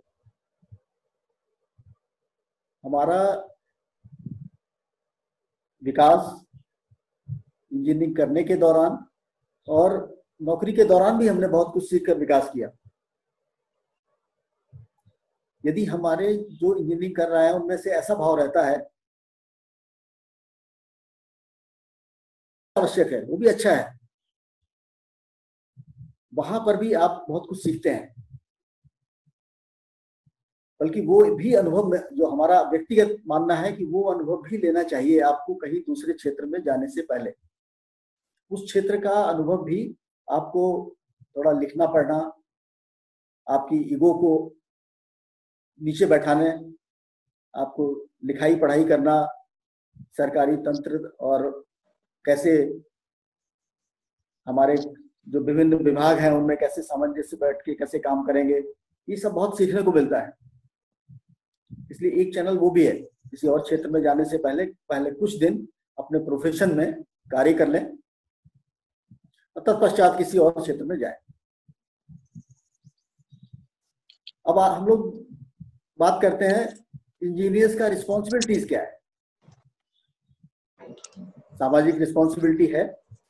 Speaker 4: हमारा विकास इंजीनियरिंग करने के दौरान और नौकरी के दौरान भी हमने बहुत कुछ सीखकर विकास किया। यदि हमारे जो इंजीनियरिंग कर रहा है उनमें से ऐसा भाव रहता है, आवश्यक है, वो भी अच्छा है, वहां पर भी आप बहुत कुछ सीखते हैं। बल्कि वो भी अनुभव में, जो हमारा व्यक्तिगत मानना है कि वो अनुभव भी लेना चाहिए आपको कहीं दूसरे क्षेत्र में जाने से पहले। उस क्षेत्र का अनुभव भी आपको थोड़ा लिखना पढ़ना, आपकी ईगो को नीचे बैठाने, आपको लिखाई पढ़ाई करना, सरकारी तंत्र और कैसे हमारे जो विभिन्न विभाग हैं उनमें कैसे सामंजस्य से बैठ के कैसे काम करेंगे, ये सब बहुत सीखने को मिलता है। इसलिए एक चैनल वो भी है, किसी और क्षेत्र में जाने से पहले पहले कुछ दिन अपने प्रोफेशन में कार्य कर लें और तत्पश्चात किसी और क्षेत्र में जाएं। अब हम लोग बात करते हैं इंजीनियर्स का रिस्पॉन्सिबिलिटीज क्या है। सामाजिक रिस्पॉन्सिबिलिटी है,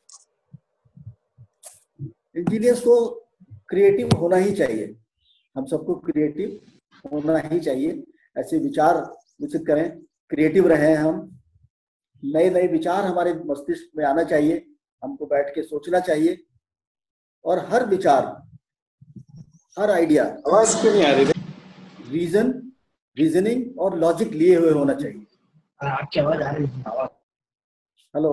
Speaker 4: इंजीनियर्स को क्रिएटिव होना ही चाहिए, हम सबको क्रिएटिव होना ही चाहिए, ऐसे विचार विकसित करें, क्रिएटिव रहें हम, नए नए विचार हमारे मस्तिष्क में आना चाहिए, हमको बैठ के सोचना चाहिए और हर विचार, हर आइडिया
Speaker 5: आवाज क्यों नहीं आ रही?
Speaker 4: रीजन, रीजनिंग और लॉजिक लिए हुए होना चाहिए।
Speaker 6: आपकी आवाज आ रही है?
Speaker 4: हेलो,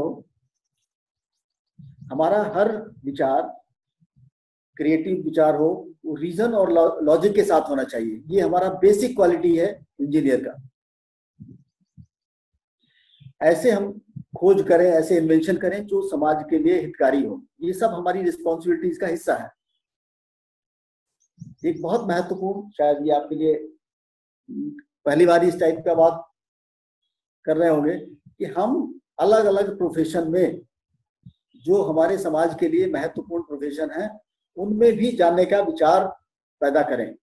Speaker 4: हमारा हर विचार क्रिएटिव विचार हो, वो रीजन और लॉजिक के साथ होना चाहिए। ये हमारा बेसिक क्वालिटी है इंजीनियर का। ऐसे हम खोज करें, ऐसे इन्वेंशन करें जो समाज के लिए हितकारी हो। ये सब हमारी रिस्पॉन्सिबिलिटीज का हिस्सा है। एक बहुत महत्वपूर्ण, शायद ये आपके लिए पहली बार इस टाइप का बात कर रहे होंगे कि हम अलग अलग प्रोफेशन में, जो हमारे समाज के लिए महत्वपूर्ण प्रोफेशन है, उनमें भी जानने का विचार पैदा करें।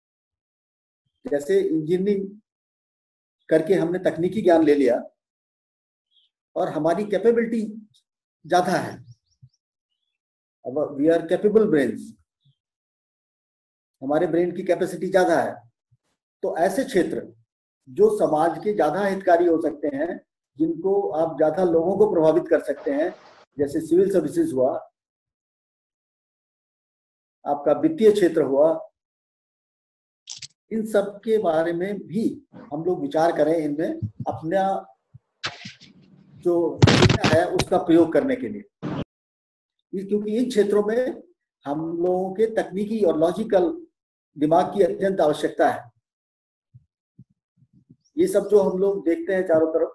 Speaker 4: जैसे इंजीनियरिंग करके हमने तकनीकी ज्ञान ले लिया और हमारी कैपेबिलिटी ज्यादा है, अब वी आर कैपेबल ब्रेन्स, हमारे ब्रेन की कैपेसिटी ज्यादा है, तो ऐसे क्षेत्र जो समाज के ज्यादा हितकारी हो सकते हैं, जिनको आप ज्यादा लोगों को प्रभावित कर सकते हैं, जैसे सिविल सर्विसेज हुआ, आपका वित्तीय क्षेत्र हुआ, इन सब के बारे में भी हम लोग विचार करें, इनमें अपना जो है उसका प्रयोग करने के लिए, क्योंकि इन क्षेत्रों में हम लोगों के तकनीकी और लॉजिकल दिमाग की अत्यंत आवश्यकता है। ये सब जो हम लोग देखते हैं चारों तरफ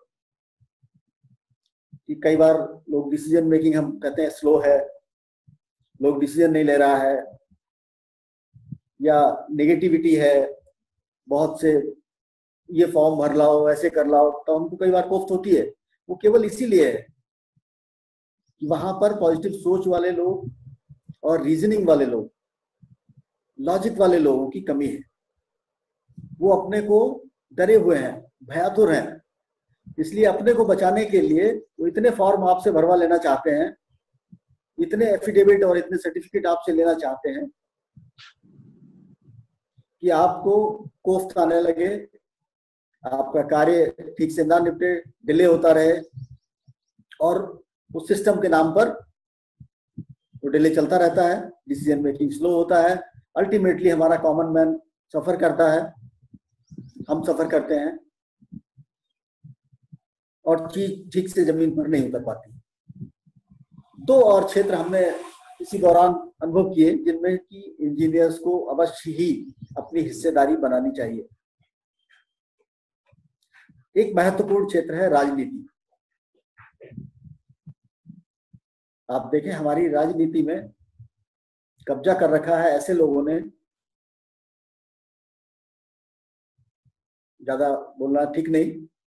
Speaker 4: कि कई बार लोग डिसीजन मेकिंग, हम कहते हैं स्लो है, लोग डिसीजन नहीं ले रहा है, या नेगेटिविटी है, बहुत से ये फॉर्म भर लाओ, ऐसे कर लाओ, तो हमको कई बार कोफ्त होती है। वो केवल इसीलिए है कि वहां पर पॉजिटिव सोच वाले लोग और रीजनिंग वाले लोग, लॉजिक वाले लोगों की कमी है। वो अपने को डरे हुए हैं, भयातुर हैं, इसलिए अपने को बचाने के लिए वो इतने फॉर्म आपसे भरवा लेना चाहते हैं इतने एफिडेविट और इतने सर्टिफिकेट आपसे लेना चाहते हैं कि आपको कोफ्त आने लगे, आपका कार्य ठीक से ना निपटे, डिले होता रहे और उस सिस्टम के नाम पर वो डिले चलता रहता है, डिसीजन मेकिंग स्लो होता है, अल्टीमेटली हमारा कॉमन मैन सफर करता है, हम सफर करते हैं और चीज ठीक से जमीन पर नहीं उतर पाती। दो और क्षेत्र हमने इसी दौरान अनुभव किए जिनमें कि इंजीनियर्स को अवश्य ही अपनी हिस्सेदारी बनानी चाहिए। एक महत्वपूर्ण क्षेत्र है राजनीति। आप देखें, हमारी राजनीति में कब्जा कर रखा है ऐसे लोगों ने, ज्यादा बोलना ठीक नहीं,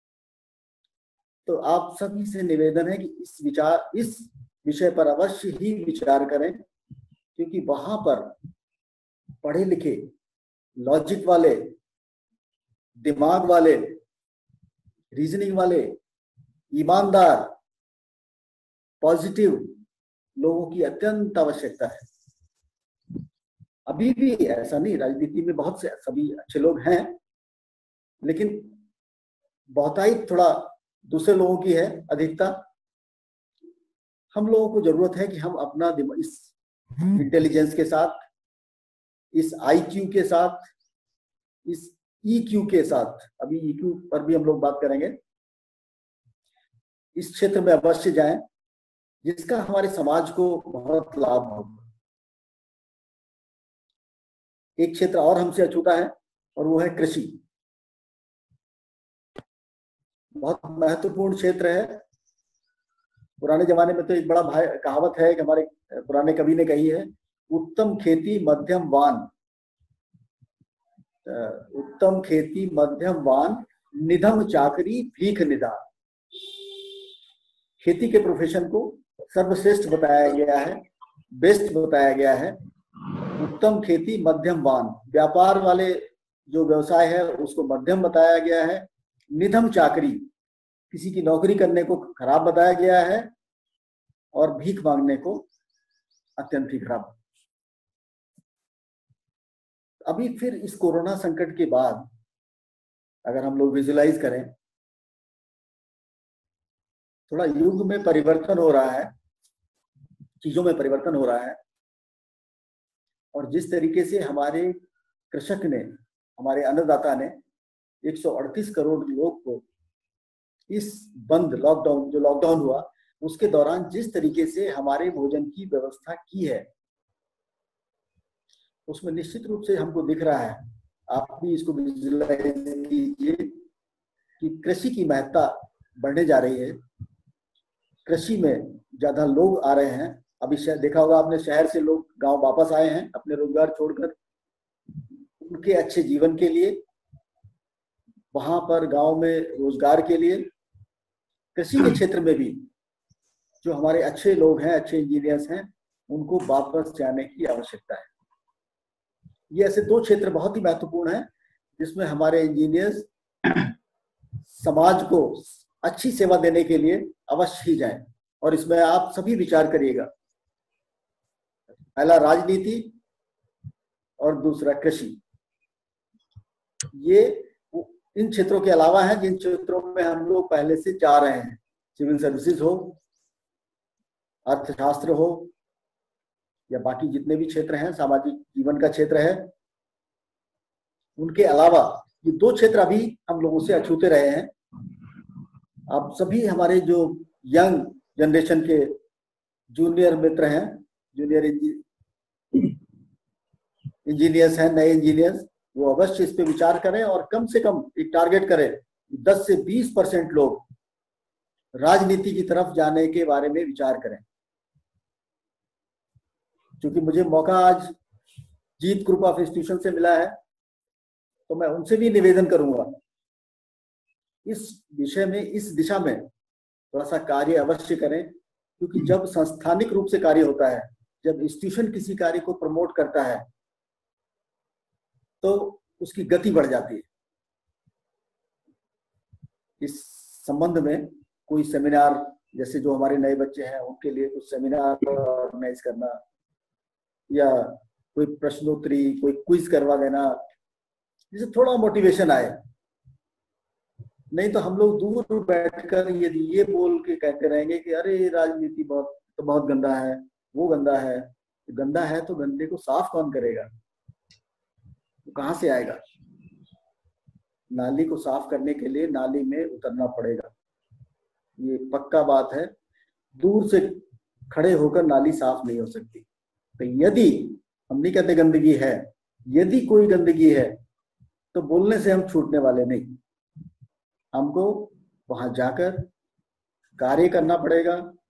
Speaker 4: तो आप सभी से निवेदन है कि इस विचार इस विषय पर अवश्य ही विचार करें, क्योंकि वहां पर पढ़े लिखे, लॉजिक वाले, दिमाग वाले, रीजनिंग वाले, ईमानदार, पॉजिटिव लोगों की अत्यंत आवश्यकता है। अभी भी ऐसा नहीं, राजनीति में बहुत से सभी अच्छे लोग हैं, लेकिन बहुताई थोड़ा दूसरे लोगों की है, अधिकता। हम लोगों को जरूरत है कि हम अपना इस इंटेलिजेंस के साथ, इस आईक्यू के साथ, इस ईक्यू के साथ, अभी ईक्यू पर भी हम लोग बात करेंगे, इस क्षेत्र में अवश्य जाएं जिसका हमारे समाज को बहुत लाभ होगा। एक क्षेत्र और हमसे अछूता है और वो है कृषि। बहुत महत्वपूर्ण क्षेत्र है। पुराने जमाने में तो एक बड़ा भाई कहावत है कि हमारे पुराने कवि ने कही है, उत्तम खेती मध्यम वान, उत्तम खेती मध्यम वान, निधम चाकरी भीख निदान। खेती के प्रोफेशन को सर्वश्रेष्ठ बताया गया है, बेस्ट बताया गया है। उत्तम खेती मध्यम वान, व्यापार वाले जो व्यवसाय है उसको मध्यम बताया गया है। निधम चाकरी, किसी की नौकरी करने को खराब बताया गया है, और भीख मांगने को अत्यंत ही खराब। अभी फिर इस कोरोना संकट के बाद अगर हम लोग विजुलाइज करें, थोड़ा युग में परिवर्तन हो रहा है, चीजों में परिवर्तन हो रहा है, और जिस तरीके से हमारे कृषक ने, हमारे अन्नदाता ने एक सौ अड़तीस करोड़ लोग को इस बंद लॉकडाउन जो लॉकडाउन हुआ उसके दौरान जिस तरीके से हमारे भोजन की व्यवस्था की है, उसमें निश्चित रूप से हमको दिख रहा है, आप भी इसको विजुअलाइज कीजिए कि कृषि की महत्ता बढ़ने जा रही है। कृषि में ज्यादा लोग आ रहे हैं। अभी देखा होगा आपने, शहर से लोग गांव वापस आए हैं अपने रोजगार छोड़कर, उनके अच्छे जीवन के लिए, वहां पर गांव में रोजगार के लिए। कृषि के क्षेत्र में भी जो हमारे अच्छे लोग हैं, अच्छे इंजीनियर्स हैं, उनको वापस जाने की आवश्यकता है। ये ऐसे दो क्षेत्र बहुत ही महत्वपूर्ण हैं जिसमें हमारे इंजीनियर्स समाज को अच्छी सेवा देने के लिए अवश्य ही जाएं, और इसमें आप सभी विचार करिएगा। पहला राजनीति और दूसरा कृषि। ये इन क्षेत्रों के अलावा है जिन क्षेत्रों में हम लोग पहले से जा रहे हैं, सिविल सर्विसेज हो, अर्थशास्त्र हो, या बाकी जितने भी क्षेत्र हैं, सामाजिक जीवन का क्षेत्र है। उनके अलावा ये दो क्षेत्र अभी हम लोगों से अछूते रहे हैं। आप सभी हमारे जो यंग जनरेशन के जूनियर मित्र हैं, जूनियर इंजीनियर्स हैं, नए इंजीनियर्स, वो अवश्य इस पे विचार करें और कम से कम एक टारगेट करें, दस से बीस परसेंट लोग राजनीति की तरफ जाने के बारे में विचार करें। क्योंकि मुझे मौका आज जीत ग्रुप ऑफ इंस्टीट्यूशन से मिला है, तो मैं उनसे भी निवेदन करूंगा इस विषय में, इस दिशा में थोड़ा सा कार्य अवश्य करें। क्योंकि जब संस्थानिक रूप से कार्य होता है, जब इंस्टीट्यूशन किसी कार्य को प्रमोट करता है, तो उसकी गति बढ़ जाती है। इस संबंध में कोई सेमिनार जैसे जो हमारे नए बच्चे हैं उनके लिए कुछ सेमिनार ऑर्गेनाइज करना, या कोई प्रश्नोत्तरी, कोई क्विज करवा देना, जिससे थोड़ा मोटिवेशन आए। नहीं तो हम लोग दूर बैठकर यदि ये बोल के कहते रहेंगे कि अरे राजनीति बहुत तो बहुत गंदा है, वो गंदा है, गंदा है तो गंदे को साफ कौन करेगा, तो कहाँ से आएगा? नाली को साफ करने के लिए नाली में उतरना पड़ेगा, ये पक्का बात है। दूर से खड़े होकर नाली साफ नहीं हो सकती। तो यदि हम नहीं कहते गंदगी है, यदि कोई गंदगी है तो बोलने से हम छूटने वाले नहीं, हमको वहां जाकर कार्य करना पड़ेगा।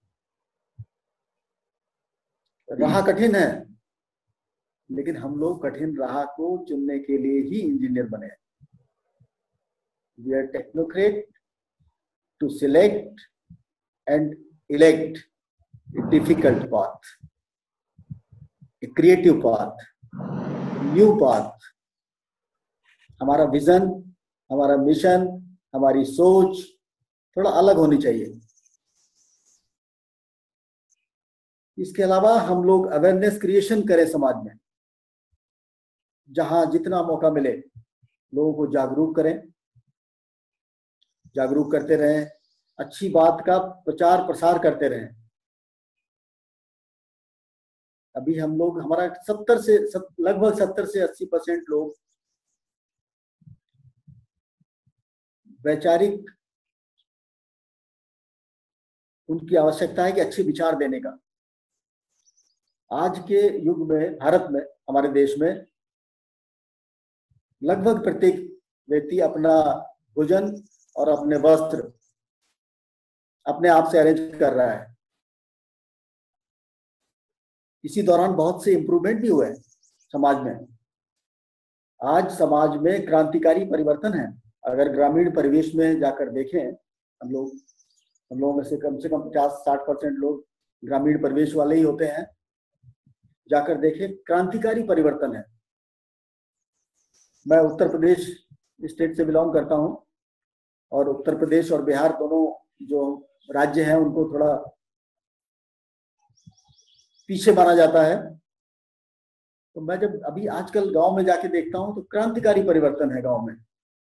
Speaker 4: राह कठिन है, लेकिन हम लोग कठिन राह को चुनने के लिए ही इंजीनियर बने हैं। We are technocrat to select and elect a difficult path, a creative path, new path. हमारा विजन, हमारा मिशन, हमारी सोच थोड़ा अलग होनी चाहिए। इसके अलावा हम लोग अवेयरनेस क्रिएशन करें समाज में, जहां जितना मौका मिले लोगों को जागरूक करें, जागरूक करते रहें, अच्छी बात का प्रचार प्रसार करते रहें। अभी हम लोग, हमारा सत्तर से सत, लगभग सत्तर से अस्सी परसेंट लोग वैचारिक, उनकी आवश्यकता है कि अच्छे विचार देने का। आज के युग में भारत में, हमारे देश में लगभग प्रत्येक व्यक्ति अपना भोजन और अपने वस्त्र अपने आप से अरेंज कर रहा है। इसी दौरान बहुत से इंप्रूवमेंट भी हुए समाज में। आज समाज में क्रांतिकारी परिवर्तन है। अगर ग्रामीण परिवेश में जाकर देखें, हम लोग हम लोगों में से कम से कम पचास साठ परसेंट लोग ग्रामीण परिवेश वाले ही होते हैं। जाकर देखें, क्रांतिकारी परिवर्तन है। मैं उत्तर प्रदेश स्टेट से बिलोंग करता हूं, और उत्तर प्रदेश और बिहार दोनों जो राज्य हैं उनको थोड़ा पीछे माना जाता है। तो मैं जब अभी आजकल गांव में जाके देखता हूं तो क्रांतिकारी परिवर्तन है गांव में।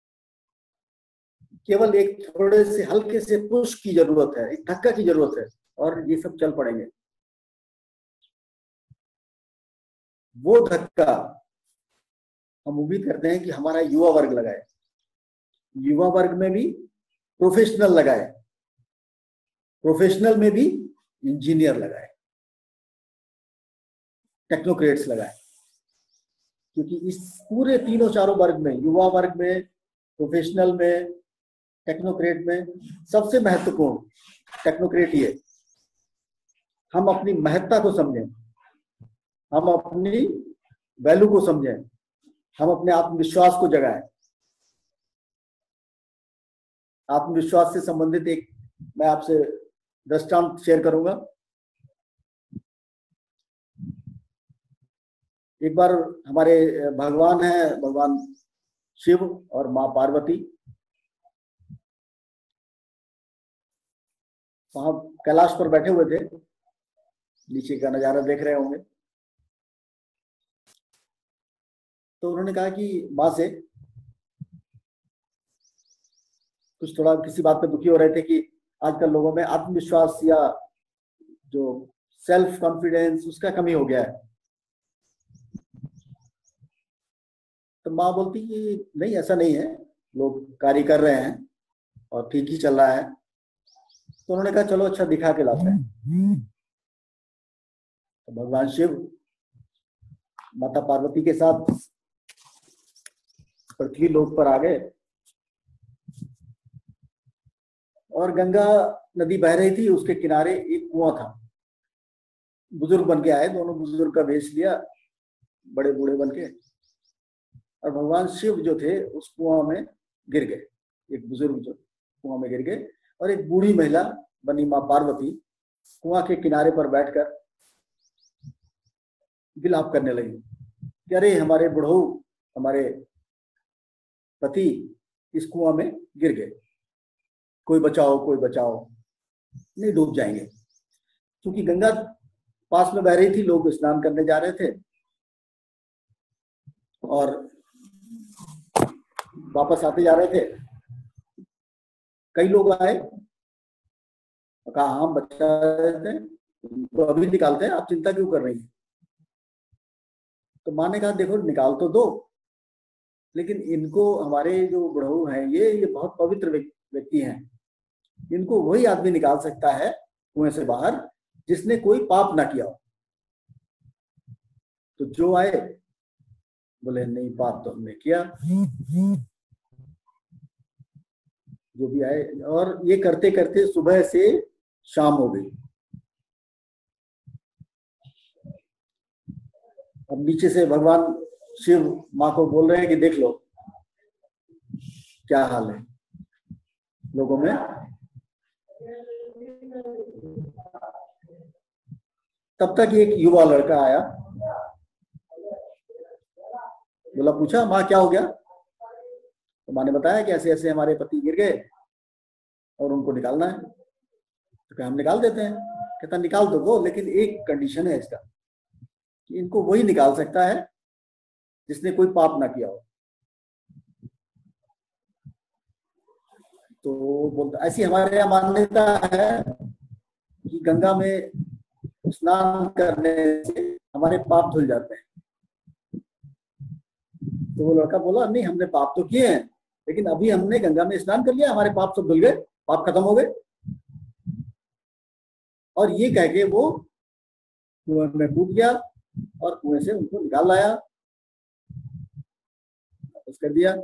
Speaker 4: केवल एक थोड़े से हल्के से पुश की जरूरत है, एक धक्का की जरूरत है, और ये सब चल पड़ेंगे। वो धक्का हम उम्मीद करते हैं कि हमारा युवा वर्ग लगाए, युवा वर्ग में भी प्रोफेशनल लगाए, प्रोफेशनल में भी इंजीनियर लगाए, टेक्नोक्रेट्स लगाए। क्योंकि इस पूरे तीनों चारों वर्ग में, युवा वर्ग में, प्रोफेशनल में, टेक्नोक्रेट में, सबसे महत्वपूर्ण टेक्नोक्रेट ही है। हम अपनी महत्ता को समझें, हम अपनी वैल्यू को समझें, हम अपने आत्मविश्वास को जगाएं। आत्मविश्वास से संबंधित एक मैं आपसे दृष्टांत शेयर करूंगा। एक बार हमारे भगवान हैं, भगवान शिव और मां पार्वती, वहां कैलाश पर बैठे हुए थे, नीचे का नजारा देख रहे होंगे। तो उन्होंने कहा कि मां से कुछ थोड़ा किसी बात पे दुखी हो रहे थे कि आजकल लोगों में आत्मविश्वास या जो सेल्फ कॉन्फिडेंस उसका कमी हो गया है। तो माँ बोलती कि नहीं, ऐसा नहीं है, लोग कार्य कर रहे हैं और ठीक ही चल रहा है। तो उन्होंने कहा चलो अच्छा दिखा के लाते हैं। तो भगवान शिव माता पार्वती के साथ पृथ्वी लोक पर आ गए और गंगा नदी बह रही थी, उसके किनारे एक कुआं था। बुजुर्ग बन के आए, दोनों बुजुर्ग का वेश लिया, बड़े बूढ़े बन के, और भगवान शिव जो थे उस कुआं में गिर गए। एक बुजुर्ग जो कुआं में गिर गए और एक बूढ़ी महिला बनी मां पार्वती कुआं के किनारे पर बैठकर विलाप करने लगी कि अरे हमारे बुढ़ऊ, हमारे पति इस कुआं में गिर गए, कोई बचाओ, कोई बचाओ। नहीं डूब जाएंगे, क्योंकि गंगा पास में बह रही थी, लोग स्नान करने जा रहे थे और वापस आते जा रहे थे। कई लोग आए, कहा हम बचा रहे थे तो अभी निकालते हैं, आप चिंता क्यों कर रही हैं। तो माँ ने कहा देखो निकाल तो दो, लेकिन इनको, हमारे जो बुढ़ऊ हैं ये ये बहुत पवित्र व्यक्ति हैं, इनको वही आदमी निकाल सकता है कुएं से बाहर जिसने कोई पाप ना किया हो। तो जो आए बोले नहीं पाप तो हमने किया, जो भी आए, और ये करते करते सुबह से शाम हो गई। अब नीचे से भगवान शिव माँ को बोल रहे हैं कि देख लो क्या हाल है लोगों में। तब तक एक युवा लड़का आया, बोला, पूछा माँ क्या हो गया। तो माँ ने बताया कि ऐसे ऐसे हमारे पति गिर गए और उनको निकालना है। तो क्या हम निकाल देते हैं। कहता निकाल दो वो, लेकिन एक कंडीशन है इसका कि इनको वही निकाल सकता है जिसने कोई पाप ना किया हो। तो बोलता ऐसी हमारे यहाँ मान्यता है कि गंगा में स्नान करने से हमारे पाप धुल जाते हैं। तो वो लड़का बोला नहीं हमने पाप तो किए हैं, लेकिन अभी हमने गंगा में स्नान कर लिया, हमारे पाप सब धुल गए, पाप खत्म हो गए। और ये कह के वो कुएं में कूद गया और कुएं से उनको निकाल लाया, वापस कर दिया।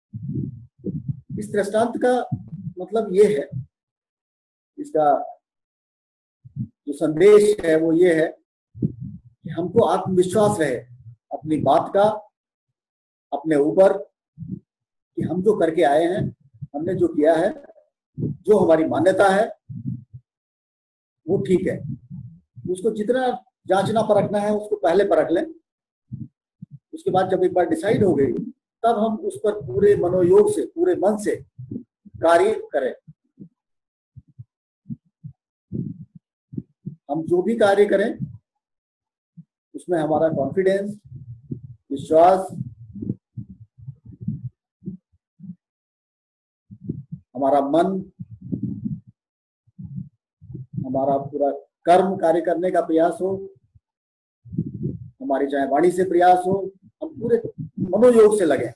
Speaker 4: इस दृष्टांत का मतलब ये है, इसका जो संदेश है वो ये है कि हमको आत्मविश्वास रहे अपनी बात का, अपने ऊपर, कि हम जो करके आए हैं, हमने जो किया है, जो हमारी मान्यता है वो ठीक है। उसको जितना जांचना परखना है उसको पहले परख लें, उसके बाद जब एक बार डिसाइड हो गई तब हम उस पर पूरे मनोयोग से, पूरे मन से कार्य करें। हम जो भी कार्य करें उसमें हमारा कॉन्फिडेंस, विश्वास, हमारा मन, हमारा पूरा कर्म कार्य करने का प्रयास हो, हमारी चाहे वाणी से प्रयास हो, हम पूरे मनोयोग से लगे।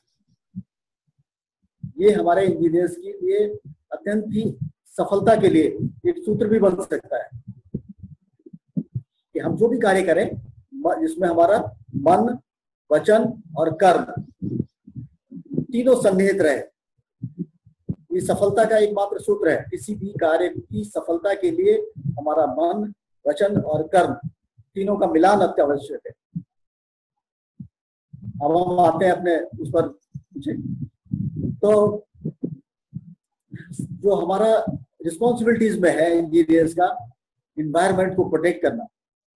Speaker 4: ये हमारे इंजीनियर्स के लिए अत्यंत ही सफलता के लिए एक सूत्र भी बन सकता है कि हम जो भी कार्य करें जिसमें हमारा मन, वचन और कर्म तीनों सन्निहित रहे। ये सफलता का एकमात्र सूत्र है। किसी भी कार्य की सफलता के लिए हमारा मन, वचन और कर्म तीनों का मिलान अत्यावश्यक है। अब हम आते हैं अपने उस पर। तो जो हमारा रिस्पॉन्सिबिलिटीज में है इंजीनियर्स का, इन्वायरमेंट को प्रोटेक्ट करना,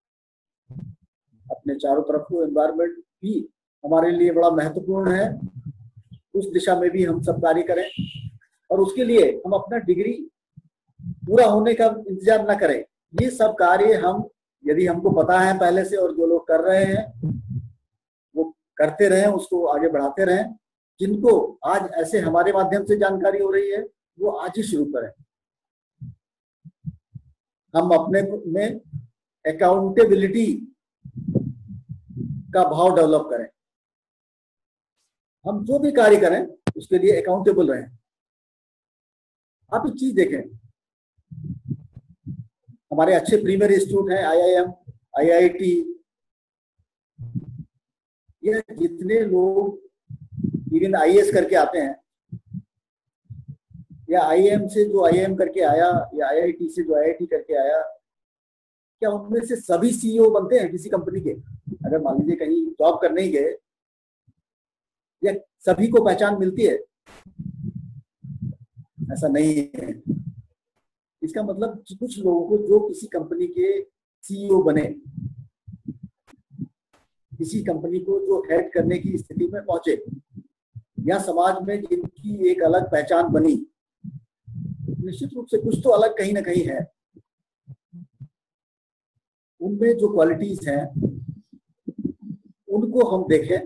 Speaker 4: अपने चारों तरफ को एनवायरनमेंट भी हमारे लिए बड़ा महत्वपूर्ण है। उस दिशा में भी हम सब कार्य करें और उसके लिए हम अपना डिग्री पूरा होने का इंतजार न करें। ये सब कार्य हम, यदि हमको पता है पहले से और जो लोग कर रहे हैं वो करते रहें, उसको आगे बढ़ाते रहें। जिनको आज ऐसे हमारे माध्यम से जानकारी हो रही है वो आज ही शुरू करें। हम अपने में अकाउंटेबिलिटी का भाव डेवलप करें। हम जो भी कार्य करें उसके लिए अकाउंटेबल रहें। आप एक चीज देखें, हमारे अच्छे प्रीमियर इंस्टीट्यूट हैं, आई I am, I I T, ये जितने लोग इवन आई ए एस करके आते हैं या आई आई एम से जो आई आई एम करके आया या आई आई टी से जो आई आई टी करके आया, क्या उनमें से सभी सी ई ओ बनते हैं किसी कंपनी के? अगर मान लीजिए कहीं जॉब करने ही गए, या सभी को पहचान मिलती है? ऐसा नहीं है। इसका मतलब कुछ लोगों को जो किसी कंपनी के सी ई ओ बने, किसी कंपनी को जो हेड करने की स्थिति में पहुंचे, या समाज में जिनकी एक अलग पहचान बनी, निश्चित रूप से कुछ तो अलग कहीं ना कहीं है। उनमें जो क्वालिटीज हैं उनको हम देखें,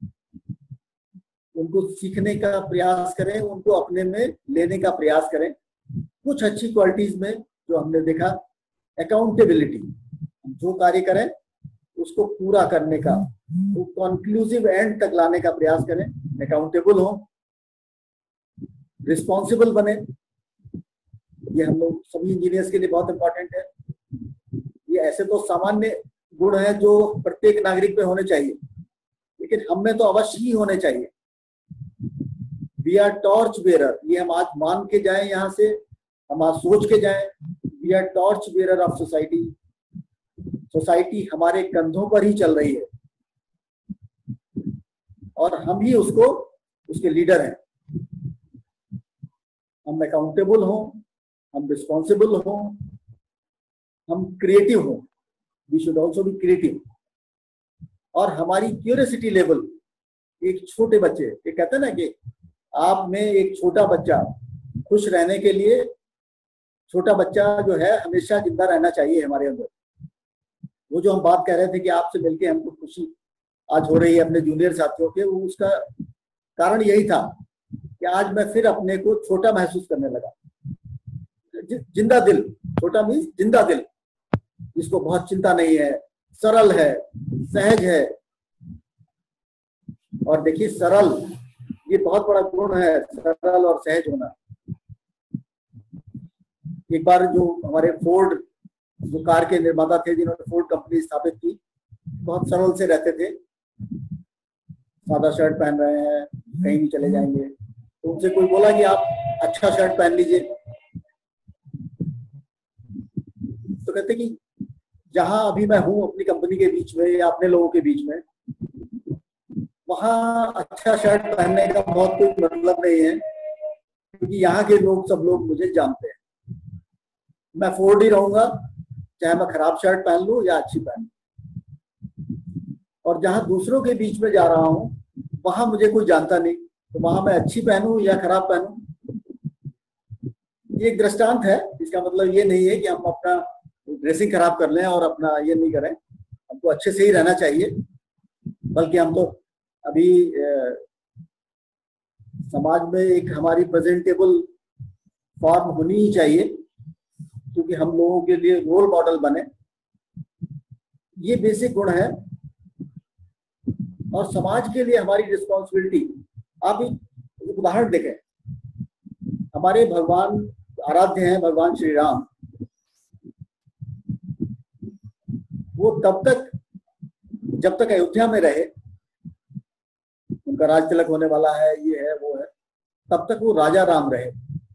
Speaker 4: उनको सीखने का प्रयास करें, उनको अपने में लेने का प्रयास करें। कुछ अच्छी क्वालिटीज में जो हमने देखा, अकाउंटेबिलिटी, जो कार्य करें उसको पूरा करने का, वो कंक्लूसिव एंड तक लाने का प्रयास करें, अकाउंटेबल हो, रिस्पॉन्सिबल बने। ये हम लोग सभी इंजीनियर्स के लिए बहुत इंपॉर्टेंट है। ये ऐसे तो सामान्य गुण है जो प्रत्येक नागरिक में होने चाहिए, लेकिन हम में तो अवश्य ही होने चाहिए। वी आर टॉर्च बेरर, ये हम आज मान के जाएं, यहाँ से हम आज सोच के जाएं, we are torch bearer of society. Society हमारे कंधों पर ही चल रही है और हम ही उसको उसके लीडर हैं। हम अकाउंटेबल हों, हम रिस्पॉन्सिबल हों, हम क्रिएटिव हों, we should also be creative. और हमारी क्यूरियोसिटी लेवल, एक छोटे बच्चे, ये कहते हैं ना कि आप में एक छोटा बच्चा खुश रहने के लिए, छोटा बच्चा जो है हमेशा जिंदा रहना चाहिए हमारे अंदर। वो जो हम बात कह रहे थे कि आपसे मिलके हमको खुशी आज हो रही है अपने जूनियर साथियों के, वो उसका कारण यही था कि आज मैं फिर अपने को छोटा महसूस करने लगा। जिंदा दिल, छोटा मीन्स जिंदा दिल, जिसको बहुत चिंता नहीं है, सरल है, सहज है। और देखिए सरल, ये बहुत बड़ा गुण है, सरल और सहज होना। एक बार जो हमारे फोर्ड जो कार के निर्माता थे, जिन्होंने फोर्ड कंपनी स्थापित की, बहुत सरल से रहते थे, सादा शर्ट पहन रहे हैं, कहीं भी चले जाएंगे। तो उनसे कोई बोला कि आप अच्छा शर्ट पहन लीजिए, तो कहते कि जहां अभी मैं हूं अपनी कंपनी के बीच में या अपने लोगों के बीच में, वहां अच्छा शर्ट पहनने का बहुत कोई मतलब नहीं है, क्योंकि यहाँ के लोग सब लोग मुझे जानते हैं। मैं फोर्ड ही रहूंगा, चाहे मैं खराब शर्ट पहन लूं या अच्छी पहन लूं। और जहां दूसरों के बीच में जा रहा हूं वहां मुझे कोई जानता नहीं, तो वहां मैं अच्छी पहनूं या खराब पहनूं। ये एक दृष्टांत है, इसका मतलब ये नहीं है कि हम अपना ड्रेसिंग खराब कर लें और अपना ये नहीं करें। हमको अच्छे से ही रहना चाहिए, बल्कि हम तो अभी ए, समाज में एक हमारी प्रेजेंटेबल फॉर्म होनी ही चाहिए, क्योंकि हम लोगों के लिए रोल मॉडल बने। ये बेसिक गुण है। और समाज के लिए हमारी रिस्पॉन्सिबिलिटी, आप एक उदाहरण देखें, हमारे भगवान आराध्य हैं भगवान श्री राम, वो तब तक जब तक अयोध्या में रहे, उनका राज तिलक होने वाला है, ये है वो है, तब तक वो राजा राम रहे।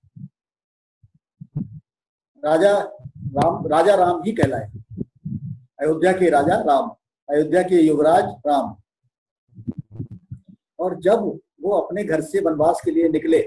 Speaker 4: राजा राम राजा राम ही कहलाए, अयोध्या के राजा राम, अयोध्या के युवराज राम। और जब वो अपने घर से वनवास के लिए निकले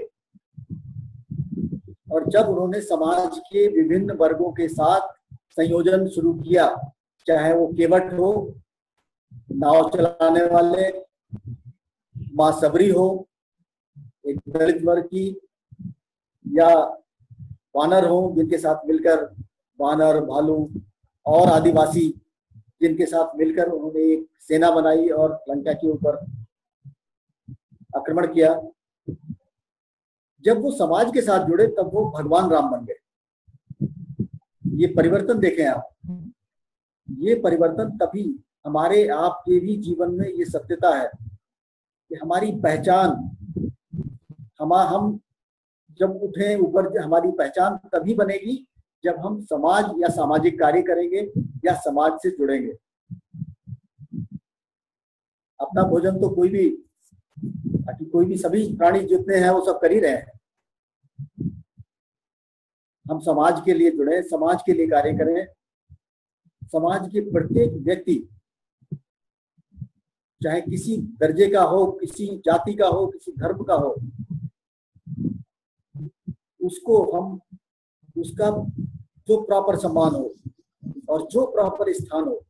Speaker 4: और जब उन्होंने समाज के विभिन्न वर्गों के साथ संयोजन शुरू किया, चाहे वो केवट हो, नाव चलाने वाले, माँ सबरी हो एक दलित वर्ग की, या वानर हो जिनके साथ मिलकर, वानर, भालू और आदिवासी जिनके साथ मिलकर उन्होंने एक सेना बनाई और लंका के ऊपर आक्रमण किया। जब वो समाज के साथ जुड़े तब वो भगवान राम बन गए। ये परिवर्तन देखें आप, ये परिवर्तन तभी हमारे आपके भी जीवन में ये सत्यता है कि हमारी पहचान, हम हम जब उठे ऊपर, हमारी पहचान तभी बनेगी जब हम समाज या सामाजिक कार्य करेंगे या समाज से जुड़ेंगे। अपना भोजन तो कोई भी, ताकि कोई भी, सभी प्राणी जितने हैं वो सब कर ही रहे हैं। हम समाज के लिए जुड़े, समाज के लिए कार्य करें। समाज के प्रत्येक व्यक्ति, चाहे किसी दर्जे का हो, किसी जाति का हो, किसी धर्म का हो, उसको हम, उसका जो प्रॉपर सम्मान हो और जो प्रॉपर स्थान हो,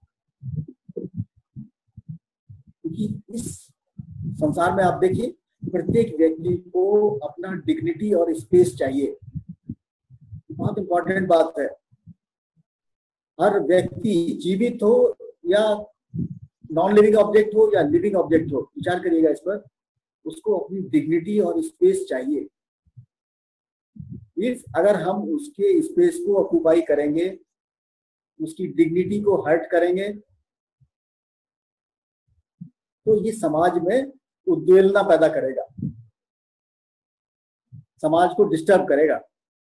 Speaker 4: क्योंकि इस संसार में आप देखिए प्रत्येक व्यक्ति को अपना डिग्निटी और स्पेस चाहिए। बहुत इंपॉर्टेंट बात है। हर व्यक्ति जीवित हो या नॉन लिविंग ऑब्जेक्ट हो या लिविंग ऑब्जेक्ट हो, विचार करिएगा इस पर, उसको अपनी डिग्निटी और स्पेस चाहिए। इफ अगर हम उसके स्पेस को ऑक्यूपाई करेंगे, उसकी डिग्निटी को हर्ट करेंगे, तो ये समाज में उद्वेलना पैदा करेगा, समाज को डिस्टर्ब करेगा।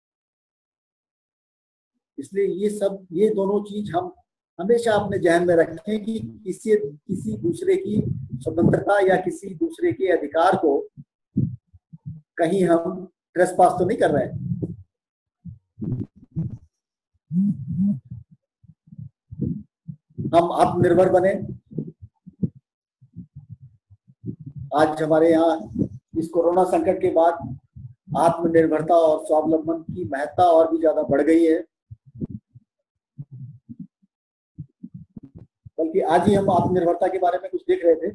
Speaker 4: इसलिए ये सब ये दोनों चीज हम हमेशा अपने ध्यान में रखें कि किसी किसी दूसरे की स्वतंत्रता या किसी दूसरे के अधिकार को कहीं हम ट्रेसपास तो नहीं कर रहे हैं। हम आत्मनिर्भर बने। आज हमारे यहाँ इस कोरोना संकट के बाद आत्मनिर्भरता और स्वावलंबन की महत्ता और भी ज्यादा बढ़ गई है। बल्कि आज ही हम आत्मनिर्भरता के बारे में कुछ देख रहे थे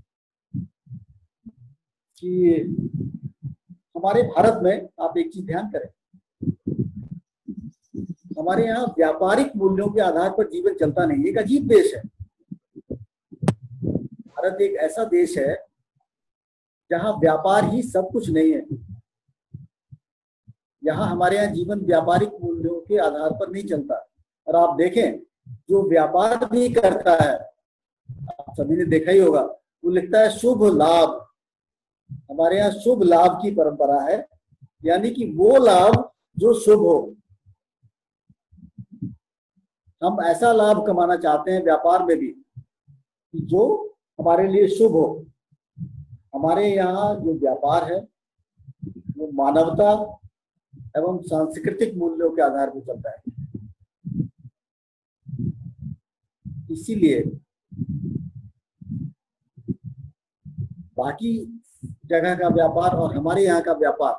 Speaker 4: कि हमारे भारत में, आप एक चीज ध्यान करें, हमारे यहाँ व्यापारिक मूल्यों के आधार पर जीवन चलता नहीं। एक अजीब देश है भारत। एक ऐसा देश है जहां व्यापार ही सब कुछ नहीं है। यहाँ हमारे यहाँ जीवन व्यापारिक मूल्यों के आधार पर नहीं चलता। और आप देखें, जो व्यापार भी करता है, आप सभी ने देखा ही होगा, वो लिखता है शुभ लाभ। हमारे यहाँ शुभ लाभ की परंपरा है, यानी कि वो लाभ जो शुभ हो। हम ऐसा लाभ कमाना चाहते हैं व्यापार में भी जो हमारे लिए शुभ हो। हमारे यहाँ जो व्यापार है वो मानवता एवं सांस्कृतिक मूल्यों के आधार पर चलता है। इसीलिए बाकी जगह का व्यापार और हमारे यहाँ का व्यापार,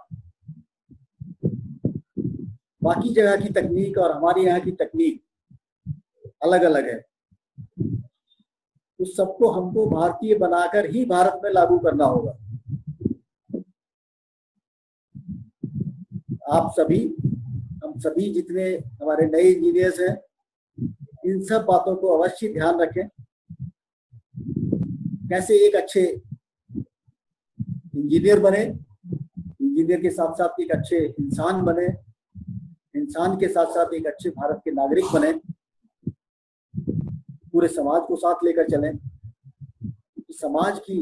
Speaker 4: बाकी जगह की तकनीक और हमारे यहाँ की तकनीक अलग अलग है। उस सबको हमको भारतीय बनाकर ही भारत में लागू करना होगा। आप सभी, हम सभी जितने हमारे नए इंजीनियर्स हैं, इन सब बातों को अवश्य ध्यान रखें। कैसे एक अच्छे इंजीनियर बने, इंजीनियर के साथ साथ एक अच्छे इंसान बने, इंसान के साथ साथ एक अच्छे भारत के नागरिक बने, पूरे समाज को साथ लेकर चलें। समाज की,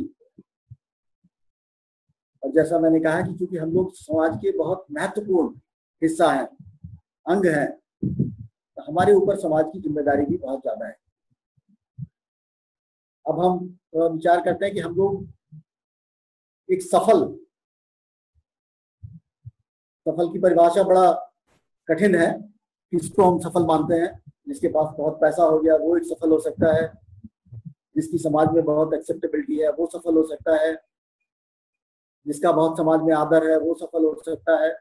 Speaker 4: और जैसा मैंने कहा कि क्योंकि हम लोग समाज के बहुत महत्वपूर्ण हिस्सा हैं, अंग हैं, तो हमारे ऊपर समाज की जिम्मेदारी भी बहुत ज्यादा है। अब हम विचार करते हैं कि हम लोग एक सफल सफल की परिभाषा बड़ा कठिन है। किसको हम सफल मानते हैं? जिसके पास बहुत पैसा हो गया वो एक सफल हो सकता है, जिसकी समाज में बहुत एक्सेप्टेबिलिटी है वो सफल हो सकता है, जिसका बहुत समाज में आदर है वो सफल हो सकता है।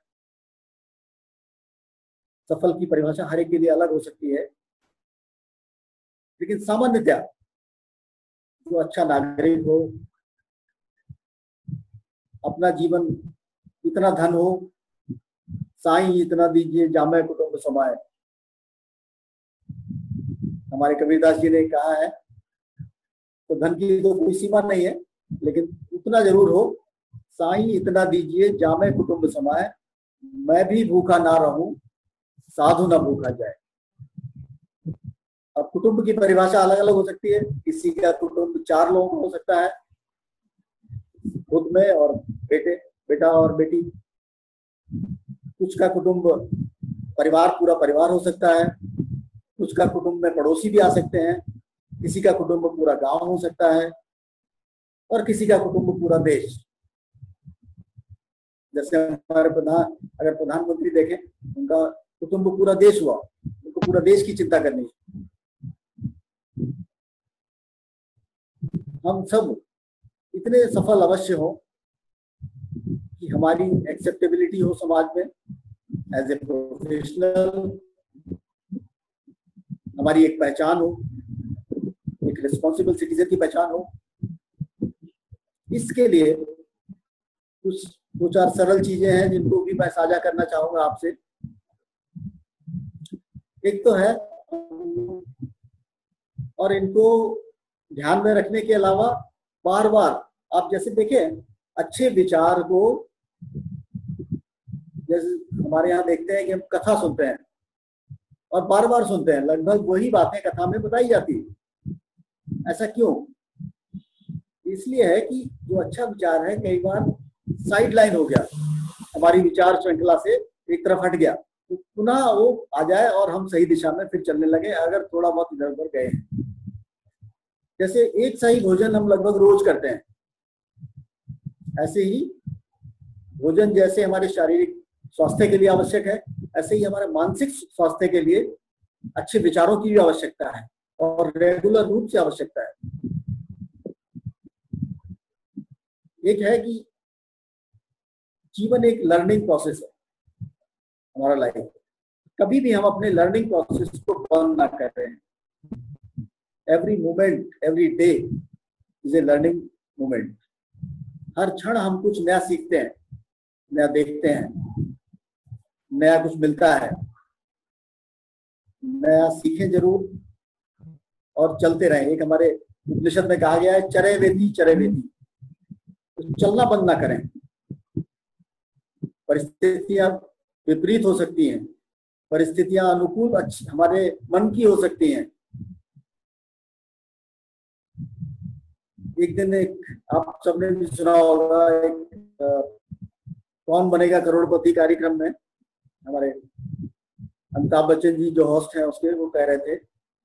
Speaker 4: सफल की परिभाषा हर एक के लिए अलग हो सकती है, लेकिन सामान्यतया जो अच्छा नागरिक हो, अपना जीवन इतना धन हो, साईं इतना दीजिए जामे कुटुंब समाए। हमारे कबीरदास जी ने कहा है, तो धन की तो कोई सीमा नहीं है, लेकिन उतना जरूर हो, साईं इतना दीजिए जामे कुटुंब समाए, मैं भी भूखा ना रहूं साधु ना भूखा जाए। अब कुटुंब की परिभाषा अलग अलग हो सकती है। किसी का कुटुंब चार लोगों का हो सकता है, खुद में और बेटे बेटा और बेटी। कुछ का कुटुंब परिवार पूरा परिवार हो सकता है, कुछ का कुटुंब में पड़ोसी भी आ सकते हैं, किसी का कुटुंब पूरा गांव हो सकता है, और किसी का कुटुंब पूरा देश। जैसे हमारे प्रधान, अगर प्रधानमंत्री देखें, उनका कुटुंब पूरा देश हुआ, उनको पूरा देश की चिंता करनी है। हम सब इतने सफल अवश्य हो कि हमारी एक्सेप्टेबिलिटी हो समाज में एज ए प्रोफेशनल, हमारी एक पहचान हो, एक रिस्पॉन्सिबल सिटीजन की पहचान हो। इसके लिए कुछ दो चार सरल चीजें हैं जिनको भी मैं साझा करना चाहूंगा आपसे। एक तो है और इनको ध्यान में रखने के अलावा बार बार आप जैसे देखें अच्छे विचार को, जैसे हमारे यहाँ देखते हैं कि हम कथा सुनते हैं और बार बार सुनते हैं, लगभग वही बातें कथा में बताई जाती है। ऐसा क्यों? इसलिए है कि जो अच्छा विचार है कई बार साइड लाइन हो गया, हमारी विचार श्रृंखला से एक तरफ हट गया, तो पुनः वो आ जाए और हम सही दिशा में फिर चलने लगे अगर थोड़ा बहुत इधर उधर गए हैं। जैसे एक सही भोजन हम लगभग रोज करते हैं, ऐसे ही भोजन जैसे हमारे शारीरिक स्वास्थ्य के लिए आवश्यक है, ऐसे ही हमारे मानसिक स्वास्थ्य के लिए अच्छे विचारों की भी आवश्यकता है और रेगुलर रूप से आवश्यकता है। एक है कि जीवन एक लर्निंग प्रोसेस है, हमारा लाइफ, कभी भी हम अपने लर्निंग प्रोसेस को बंद ना कर रहे हैं। Every moment, every day is a learning moment. हर क्षण हम कुछ नया सीखते हैं, नया देखते हैं, नया कुछ मिलता है। नया सीखें जरूर और चलते रहें। एक हमारे उपनिषद में कहा गया है चरे वेदी चरे वेदी, तो चलना बंद ना करें। परिस्थितियां विपरीत हो सकती हैं, परिस्थितियां अनुकूल अच्छी हमारे मन की हो सकती हैं। एक दिन एक आप सबने भी सुना होगा, एक आ, कौन बनेगा करोड़पति कार्यक्रम में हमारे अमिताभ बच्चन जी जो होस्ट हैं उसके, वो कह रहे थे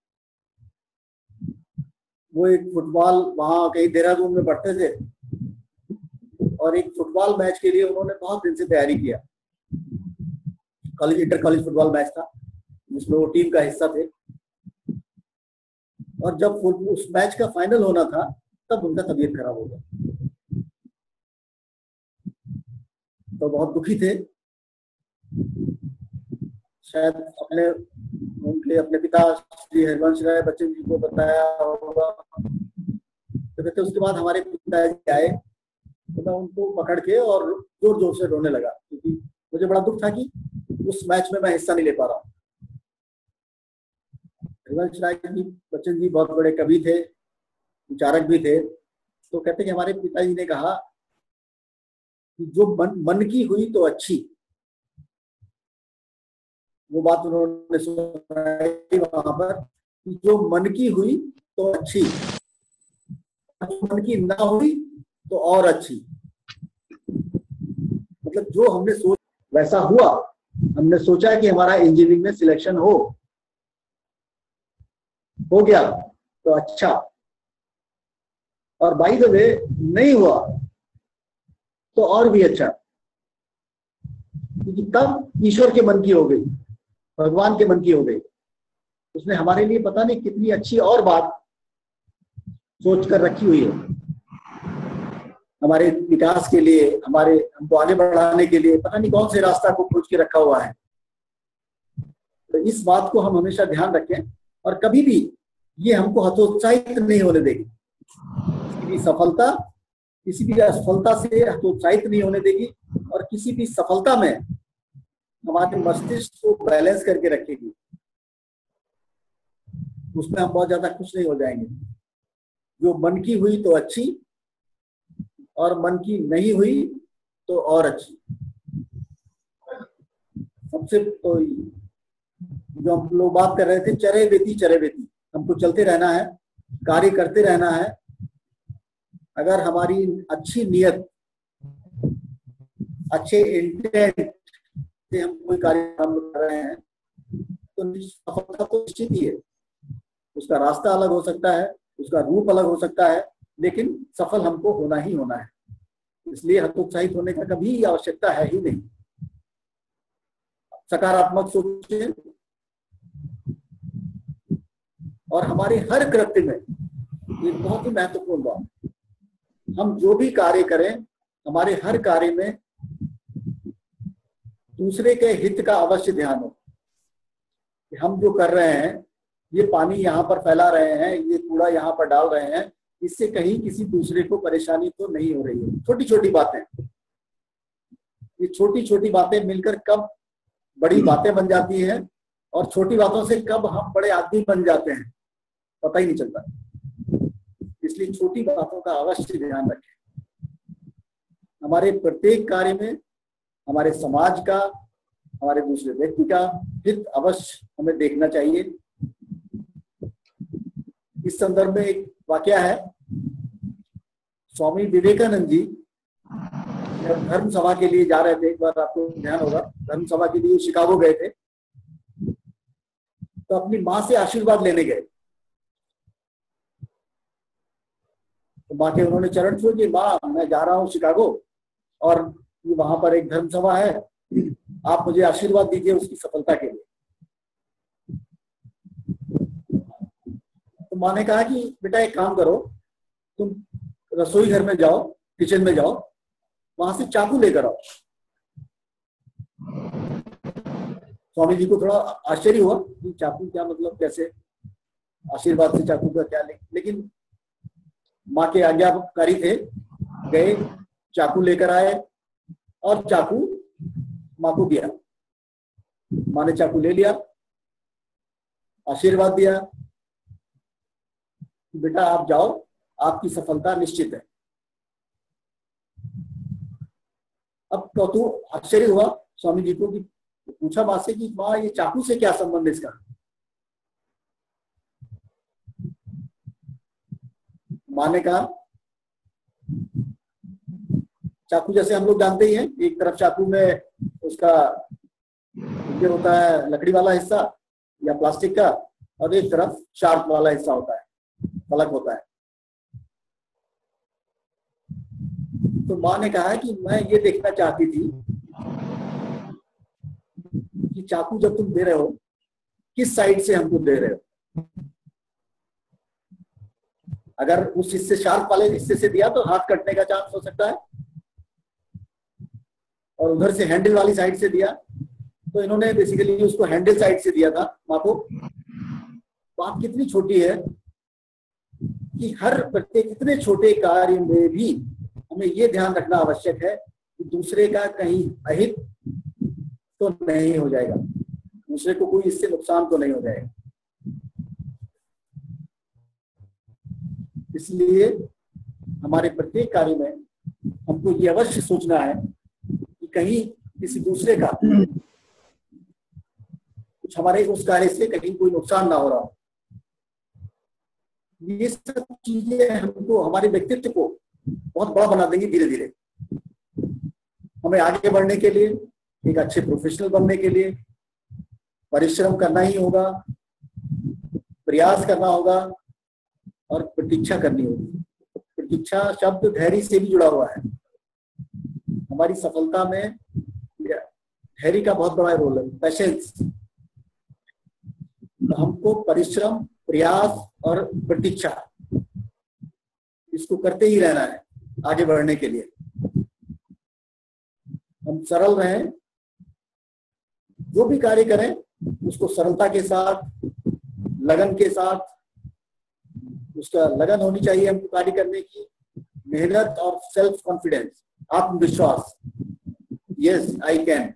Speaker 4: वो एक फुटबॉल वहां कहीं देहरादून में पढ़ते थे और एक फुटबॉल मैच के लिए उन्होंने बहुत दिन से तैयारी किया। College inter college football match था जिसमें वो टीम का हिस्सा थे और जब उस मैच का फाइनल होना था तब उनका तबीयत खराब हो गया, तो बहुत दुखी थे। शायद अपने उनके अपने पिता श्री हरिवंश राय बच्चन जी को बताया होगा, तो कहते उसके बाद हमारे पिताजी आए तो मैं उनको पकड़ के और जोर जोर से रोने लगा क्योंकि मुझे बड़ा दुख था कि उस मैच में मैं हिस्सा नहीं ले पा रहा हूँ। हरिवंश राय जी बच्चन जी बहुत बड़े कवि थे, विचारक भी थे, तो कहते कि हमारे पिताजी ने कहा कि जो मन मन की हुई तो अच्छी, वो बात उन्होंने सुनाई वहां पर कि जो मन की हुई तो अच्छी, जो मन की ना हुई तो और अच्छी। मतलब जो हमने सोच वैसा हुआ, हमने सोचा कि हमारा इंजीनियरिंग में सिलेक्शन हो हो गया तो अच्छा, और बाय द वे नहीं हुआ तो और भी अच्छा, क्योंकि तब ईश्वर के मन की हो गई, भगवान के मन की हो गई। उसने हमारे लिए पता नहीं कितनी अच्छी और बात सोच कर रखी हुई है, हमारे विकास के लिए, हमारे हमको आगे बढ़ाने के लिए पता नहीं कौन से रास्ता को खोज के रखा हुआ है। तो इस बात को हम हमेशा ध्यान रखें और कभी भी ये हमको हतोत्साहित नहीं होने देगी। किसी भी सफलता किसी भी असफलता से हतोत्साहित नहीं होने देगी और किसी भी सफलता में हमारे मस्तिष्क को बैलेंस करके रखेगी। उसमें हम बहुत ज्यादा खुश नहीं हो जाएंगे। जो मन की हुई तो अच्छी और मन की नहीं हुई तो और अच्छी। सबसे तो जो हम लोग बात कर रहे थे चरे वेती चरे वेती, हमको चलते रहना है, कार्य करते रहना है। अगर हमारी अच्छी नियत, अच्छे इंटेंट से हम कोई कार्य कर रहे हैं तो सफलता तो निश्चित ही है। उसका रास्ता अलग हो सकता है, उसका रूप अलग हो सकता है, लेकिन सफल हमको होना ही होना है। इसलिए हतोत्साहित होने का कभी आवश्यकता है ही नहीं। सकारात्मक सोचें और हमारे हर कृत्य में ये बहुत ही महत्वपूर्ण बात, हम जो भी कार्य करें हमारे हर कार्य में दूसरे के हित का अवश्य ध्यान हो। कि हम जो कर रहे हैं, ये पानी यहाँ पर फैला रहे हैं, ये कूड़ा यहाँ पर डाल रहे हैं, इससे कहीं किसी दूसरे को परेशानी तो नहीं हो रही है। छोटी छोटी बातें, ये छोटी छोटी बातें मिलकर कब बड़ी बातें बन जाती हैं और छोटी बातों से कब हम बड़े आदमी बन जाते हैं पता ही नहीं चलता। इसलिए छोटी बातों का अवश्य ध्यान रखें। हमारे प्रत्येक कार्य में हमारे समाज का, हमारे दूसरे व्यक्ति का हित अवश्य हमें देखना चाहिए। इस संदर्भ में एक वाकया है। स्वामी विवेकानंद जी जब धर्म सभा के लिए जा रहे थे, एक बार आपको ध्यान होगा, धर्म सभा के लिए शिकागो गए थे, तो अपनी माँ से आशीर्वाद लेने गए। तो माँ के उन्होंने चरण छुए कि माँ मैं जा रहा हूँ शिकागो और वहां पर एक धर्म सभा है, आप मुझे आशीर्वाद दीजिए उसकी सफलता के लिए। तो माँ ने कहा कि बेटा एक काम करो, तुम रसोई घर में जाओ, किचन में जाओ, वहां से चाकू लेकर आओ। स्वामी जी को थोड़ा आश्चर्य हुआ कि चाकू क्या मतलब, कैसे आशीर्वाद से चाकू का क्या, लेकिन माँ के आज्ञाकारी थे, गए चाकू लेकर आए और चाकू माँ को दिया। माँ ने चाकू ले लिया, आशीर्वाद दिया, बेटा आप जाओ, आपकी सफलता निश्चित है। अब तो तू आश्चर्य हुआ स्वामी जी को कि पूछा माँ से कि माँ ये चाकू से क्या संबंध है इसका। माँ ने कहा चाकू जैसे हम लोग जानते ही हैं, एक तरफ चाकू में उसका ये होता है लकड़ी वाला हिस्सा या प्लास्टिक का, और एक तरफ शार्प वाला हिस्सा होता है, फलक होता है। तो माँ ने कहा कि मैं ये देखना चाहती थी कि चाकू जब तुम दे रहे हो किस साइड से हमको दे रहे हो। अगर उस हिस्से शार्प वाले हिस्से से दिया तो हाथ कटने का चांस हो सकता है, और उधर से हैंडल वाली साइड से दिया तो इन्होंने बेसिकली उसको हैंडल साइड से दिया था माँ को। बात कितनी छोटी है कि हर प्रत्येक इतने छोटे कार्य में भी हमें ये ध्यान रखना आवश्यक है कि दूसरे का कहीं अहित तो नहीं हो जाएगा, दूसरे को कोई इससे नुकसान तो नहीं हो जाएगा। इसलिए हमारे प्रत्येक कार्य में हमको ये अवश्य सोचना है कि कहीं किसी दूसरे का कुछ हमारे उस कार्य से कहीं कोई नुकसान ना हो रहा हो। ये सब चीजें हमको हमारे व्यक्तित्व को बहुत बड़ा बना देंगी धीरे धीरे। हमें आगे बढ़ने के लिए, एक अच्छे प्रोफेशनल बनने के लिए परिश्रम करना ही होगा, प्रयास करना होगा और प्रतीक्षा करनी होगी। प्रतीक्षा शब्द धैर्य से भी जुड़ा हुआ है। हमारी सफलता में धैर्य का बहुत बड़ा रोल है, पेशेंस। तो हमको परिश्रम, प्रयास और प्रतीक्षा इसको करते ही रहना है आगे बढ़ने के लिए। हम सरल रहें, जो भी कार्य करें उसको सरलता के साथ, लगन के साथ, उसका लगन होनी चाहिए हमको कार्य करने की, मेहनत और सेल्फ कॉन्फिडेंस, आत्मविश्वास, यस आई कैन।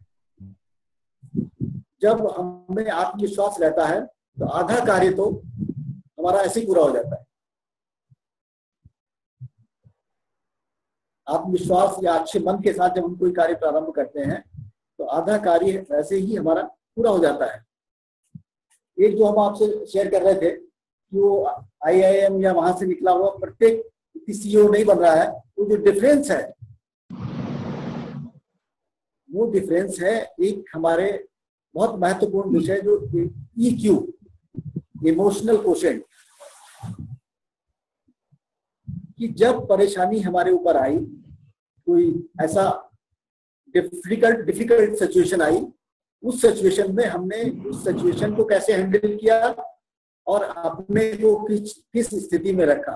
Speaker 4: जब हमें आत्मविश्वास रहता है तो आधा कार्य तो हमारा ऐसे ही पूरा हो जाता है। आत्मविश्वास या अच्छे मन के साथ जब हम कोई कार्य प्रारंभ करते हैं तो आधा कार्य वैसे ही हमारा पूरा हो जाता है। एक जो हम आपसे शेयर कर रहे थे कि वो आई आई एम या वहां से निकला हुआ प्रत्येक सीईओ नहीं बन रहा है, वो जो डिफरेंस है वो डिफरेंस है एक हमारे बहुत महत्वपूर्ण विषय जो ई क्यू, इमोशनल कोशेंट, कि जब परेशानी हमारे ऊपर आई, कोई ऐसा डिफिकल्ट डिफिकल्ट सिचुएशन आई, उस सिचुएशन में हमने उस सिचुएशन को कैसे हैंडल किया और अपने को किस किस स्थिति में रखा,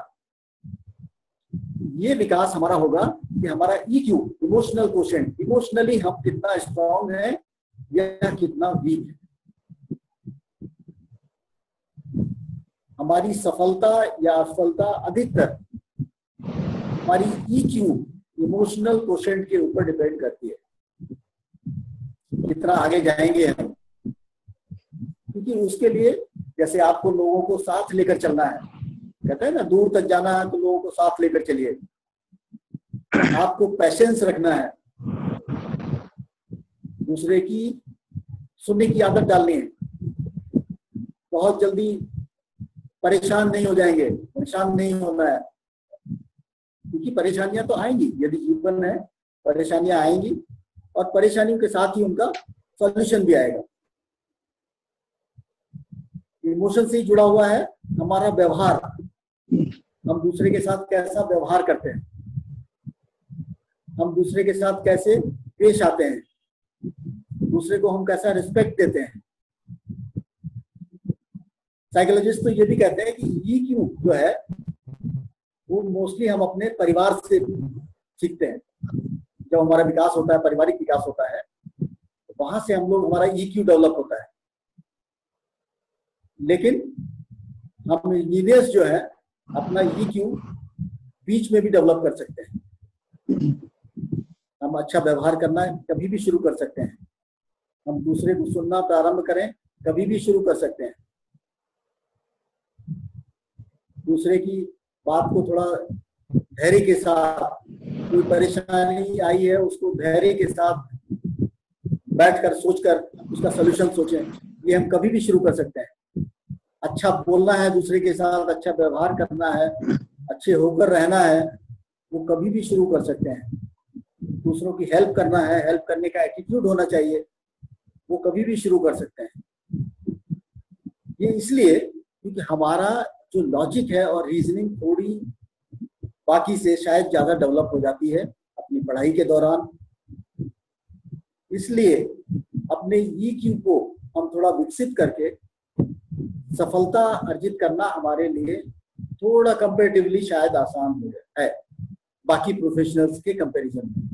Speaker 4: ये विकास हमारा होगा कि हमारा E Q, emotional quotient, emotionally हम कितना स्ट्रांग है या कितना वीक है। हमारी सफलता या असफलता अधिकतर हमारी ई क्यू, इमोशनल कोशेंट के ऊपर डिपेंड करती है, कितना आगे जाएंगे हम। क्योंकि उसके लिए जैसे आपको लोगों को साथ लेकर चलना है, कहते हैं ना दूर तक जाना है तो लोगों को साथ लेकर चलिए, तो आपको पेशेंस रखना है, दूसरे की सुनने की आदत डालनी है, बहुत जल्दी परेशान नहीं हो जाएंगे, परेशान नहीं होना है, क्योंकि परेशानियां तो आएंगी, यदि जीवन है परेशानियां आएंगी और परेशानियों के साथ ही उनका सॉल्यूशन भी आएगा। इमोशन से ही जुड़ा हुआ है हमारा व्यवहार, हम दूसरे के साथ कैसा व्यवहार करते हैं, हम दूसरे के साथ कैसे पेश आते हैं, दूसरे को हम कैसा रिस्पेक्ट देते हैं। साइकोलॉजिस्ट तो ये भी कहते हैं कि ईक्यू जो है वो मोस्टली हम अपने परिवार से सीखते हैं। जब हमारा विकास होता है, पारिवारिक विकास होता है, तो वहां से हम लोग हमारा ईक्यू डेवलप होता है। लेकिन हम इंजीनियर्स जो है अपना ईक्यू बीच में भी डेवलप कर सकते हैं। हम अच्छा व्यवहार करना कभी भी शुरू कर सकते हैं, हम दूसरे को सुनना प्रारंभ करें कभी भी शुरू कर सकते हैं, दूसरे की बात को थोड़ा धैर्य के साथ, कोई परेशानी आई है उसको धैर्य के साथ बैठकर सोचकर उसका सलूशन सोचें, ये हम कभी भी शुरू कर सकते हैं। अच्छा बोलना है दूसरे के साथ, अच्छा व्यवहार करना है, अच्छे होकर रहना है, वो कभी भी शुरू कर सकते हैं। दूसरों की हेल्प करना है, हेल्प करने का एटीट्यूड होना चाहिए, वो कभी भी शुरू कर सकते हैं। ये इसलिए क्योंकि हमारा जो लॉजिक है और रीजनिंग थोड़ी बाकी से शायद ज्यादा डेवलप हो जाती है अपनी पढ़ाई के दौरान, इसलिए अपने ईक्यू को हम थोड़ा विकसित करके सफलता अर्जित करना हमारे लिए थोड़ा कंपैरेटिवली शायद आसान हो जाए है बाकी प्रोफेशनल्स के कंपैरिजन में।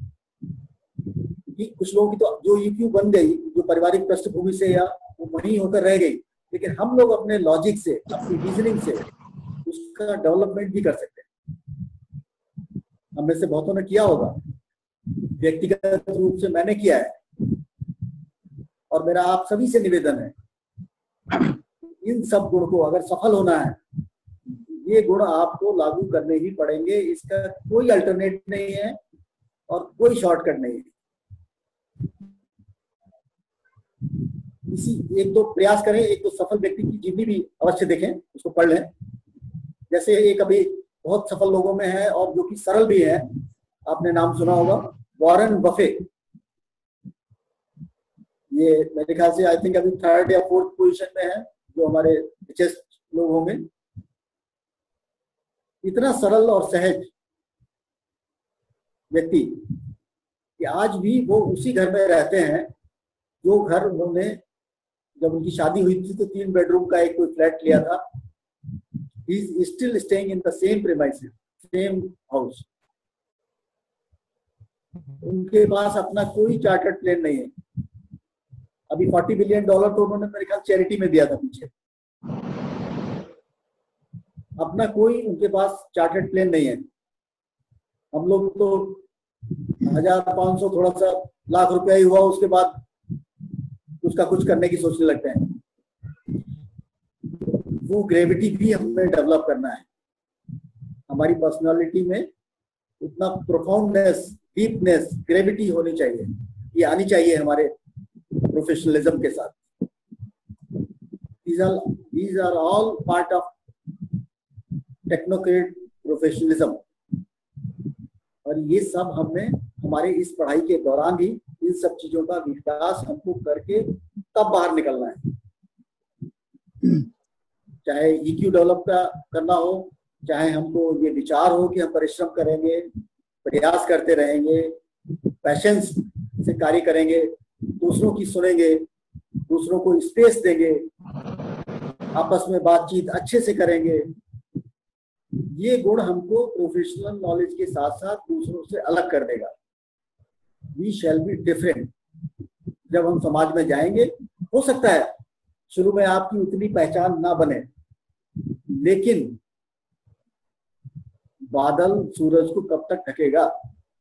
Speaker 4: कि कुछ लोगों की तो जो ईक्यू बन गई, जो पारिवारिक पृष्ठभूमि से या वो वहीं होकर रह गई, लेकिन हम लोग अपने लॉजिक से, अपनी रीजनिंग से उसका डेवलपमेंट भी कर सकते हैं। हम में से बहुतों ने किया होगा, व्यक्तिगत रूप से मैंने किया है, और मेरा आप सभी से निवेदन है, इन सब गुण को अगर सफल होना है, ये गुण आपको लागू करने ही पड़ेंगे, इसका कोई अल्टरनेट नहीं है और कोई शॉर्टकट नहीं है। इसी एक दो प्रयास करें, एक तो सफल व्यक्ति की जीवनी भी अवश्य देखें, उसको पढ़ लें। जैसे एक अभी बहुत सफल लोगों में है और जो कि सरल भी है, आपने नाम सुना होगा, वॉरेन बफेट। ये मेरे ख्याल से आई थिंक अभी थर्ड या फोर्थ पोजीशन में है जो हमारे रिचेस्ट लोग होंगे। इतना सरल और सहज व्यक्ति कि आज भी वो उसी घर में रहते हैं जो घर उन्होंने, जब उनकी शादी हुई थी तो तीन बेडरूम का एक कोई फ्लैट लिया था। He is still staying in the same premises, same house. उनके पास अपना कोई चार्टर्ड प्लेन नहीं है। अभी चालीस बिलियन डॉलर तो उन्होंने मेरे ख्याल चैरिटी में दिया था पीछे। अपना कोई उनके पास चार्टर्ड प्लेन नहीं है। हम लोग तो हजार पांच सौ थोड़ा सा लाख रुपया ही हुआ, उसके बाद उसका कुछ करने की सोचने लगते हैं। वो ग्रेविटी भी हमें डेवलप करना है। हमारी पर्सनालिटी में उतना प्रोफाउंडनेस, डीपनेस, ग्रेविटी होनी चाहिए, ये आनी चाहिए हमारे प्रोफेशनलिज्म के साथ। These are, these are all part of technocrat professionalism. और ये सब हमने हमारे इस पढ़ाई के दौरान ही इन सब चीजों का विकास हमको करके तब बाहर निकलना है। चाहे ईक्यू डेवलप का करना हो, चाहे हमको ये विचार हो कि हम परिश्रम करेंगे, प्रयास करते रहेंगे, पैशंस से कार्य करेंगे, दूसरों की सुनेंगे, दूसरों को स्पेस देंगे, आपस में बातचीत अच्छे से करेंगे। ये गुण हमको प्रोफेशनल नॉलेज के साथ साथ दूसरों से अलग कर देगा। We shall be different. जब हम समाज में जाएंगे, हो सकता है शुरू में आपकी उतनी पहचान ना बने, लेकिन बादल सूरज को कब तक ढकेगा,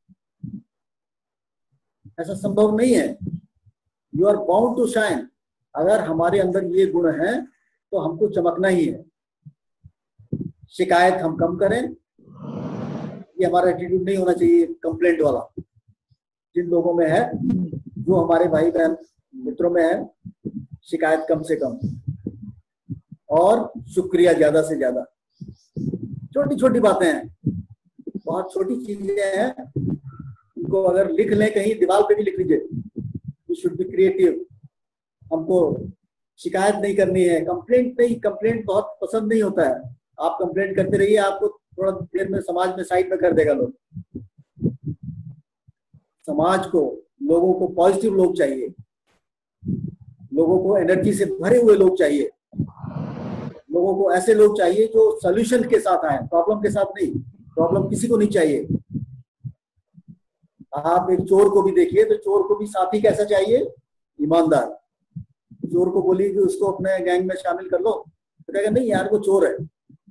Speaker 4: ऐसा संभव नहीं है। You are bound to shine. अगर हमारे अंदर ये गुण हैं तो हमको चमकना ही है। शिकायत हम कम करें, ये हमारा एटीट्यूड नहीं होना चाहिए कंप्लेंट वाला। जिन लोगों में है, जो हमारे भाई बहन मित्रों में है, शिकायत कम से कम और शुक्रिया ज्यादा से ज्यादा। छोटी छोटी बातें हैं, बहुत छोटी चीजें हैं, उनको अगर लिख लें, कहीं दीवार पे भी लिख लीजिए। We should be creative. हमको शिकायत नहीं करनी है, कंप्लेंट नहीं। कंप्लेंट बहुत पसंद नहीं होता है। आप कंप्लेंट करते रहिए, आपको थोड़ा देर में समाज में साइड में कर देगा लोग। समाज को, लोगों को पॉजिटिव लोग चाहिए, लोगों को एनर्जी से भरे हुए लोग चाहिए, लोगों को ऐसे लोग चाहिए जो सॉल्यूशन के साथ आए, प्रॉब्लम के साथ नहीं। प्रॉब्लम किसी को नहीं चाहिए। आप एक चोर को भी देखिए तो चोर को भी साथी कैसा चाहिए? ईमानदार। चोर को बोलिए कि उसको अपने गैंग में शामिल कर लो, तो कहेगा नहीं यार वो चोर है।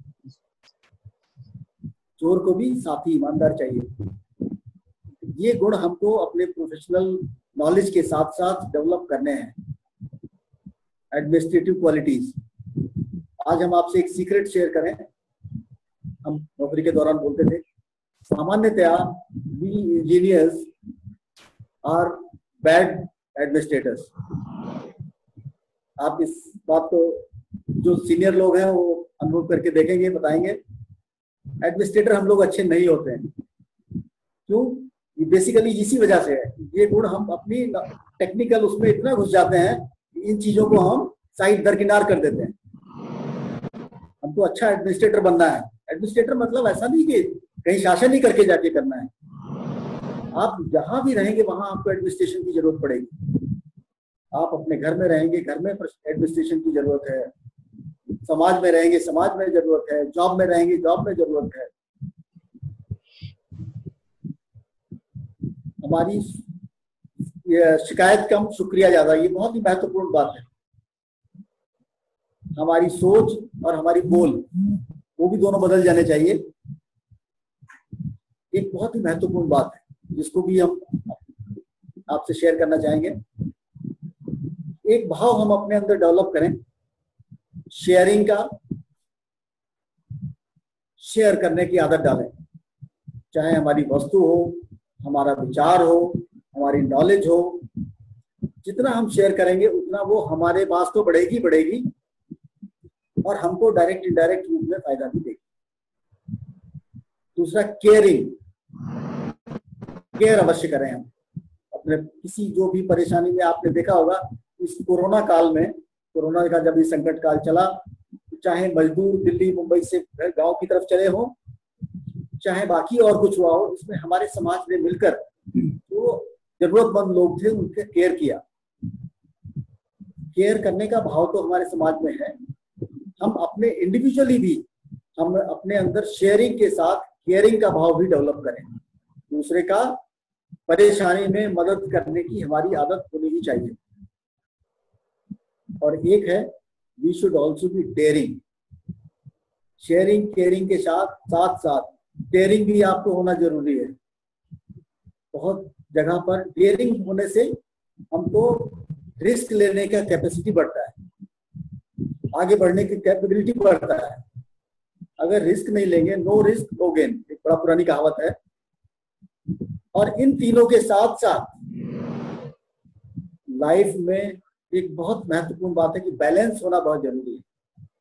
Speaker 4: चोर को भी साथी ईमानदार चाहिए। ये गुण हमको अपने प्रोफेशनल नॉलेज के साथ साथ डेवलप करने हैं। Administrative qualities. आज हम आपसे एक सीक्रेट शेयर करें। हम नौकरी के दौरान बोलते थे, सामान्यतया we engineers are bad administrators. आप इस बात को जो सीनियर लोग हैं वो अनुभव करके देखेंगे, बताएंगे। एडमिनिस्ट्रेटर हम लोग अच्छे नहीं होते हैं। क्यों? ये बेसिकली इसी वजह से है। ये गुण हम अपनी टेक्निकल उसमें इतना घुस जाते हैं कि इन चीजों को हम साइड दरकिनार कर देते हैं। हमको अच्छा एडमिनिस्ट्रेटर बनना है। एडमिनिस्ट्रेटर मतलब ऐसा नहीं कि कहीं शासन ही करके जाके करना है। आप जहां भी रहेंगे वहां आपको एडमिनिस्ट्रेशन की जरूरत पड़ेगी। आप अपने घर में रहेंगे, घर में एडमिनिस्ट्रेशन की जरूरत है। समाज में रहेंगे, समाज में जरूरत है। जॉब में रहेंगे, जॉब में जरूरत है। हमारी शिकायत कम, शुक्रिया ज्यादा, ये बहुत ही महत्वपूर्ण बात है। हमारी सोच और हमारी बोल, वो भी दोनों बदल जाने चाहिए। एक बहुत ही महत्वपूर्ण बात है जिसको भी हम आपसे शेयर करना चाहेंगे। एक भाव हम अपने अंदर डेवलप करें, शेयरिंग का। शेयर करने की आदत डालें, चाहे हमारी वस्तु हो, हमारा विचार हो, हमारी नॉलेज हो। जितना हम शेयर करेंगे उतना वो हमारे पास तो बढ़ेगी बढ़ेगी और हमको डायरेक्ट इनडायरेक्ट रूप में फायदा भी देगी। दूसरा, केयरिंग। केयर अवश्य करें हम अपने किसी जो भी परेशानी में। आपने देखा होगा इस कोरोना काल में, कोरोना का जब ये संकट काल चला, चाहे मजदूर दिल्ली मुंबई से गांव की तरफ चले हों, चाहे बाकी और कुछ हुआ हो, इसमें हमारे समाज ने मिलकर जो जरूरतमंद लोग थे उनके केयर किया। केयर करने का भाव तो हमारे समाज में है। हम अपने इंडिविजुअली भी हम अपने अंदर शेयरिंग के साथ केयरिंग का भाव भी डेवलप करें। दूसरे का परेशानी में मदद करने की हमारी आदत होनी ही चाहिए। और एक है, we should also be daring. Sharing caring के साथ साथ साथ डेयरिंग भी आपको होना जरूरी है। बहुत जगह पर डेयरिंग होने से हमको रिस्क लेने का कैपेसिटी बढ़ता है, आगे बढ़ने की कैपेबिलिटी बढ़ता है। अगर रिस्क नहीं लेंगे, नो रिस्क नो गेन, एक बड़ा पुरानी कहावत है। और इन तीनों के साथ साथ लाइफ में एक बहुत महत्वपूर्ण बात है कि बैलेंस होना बहुत जरूरी है।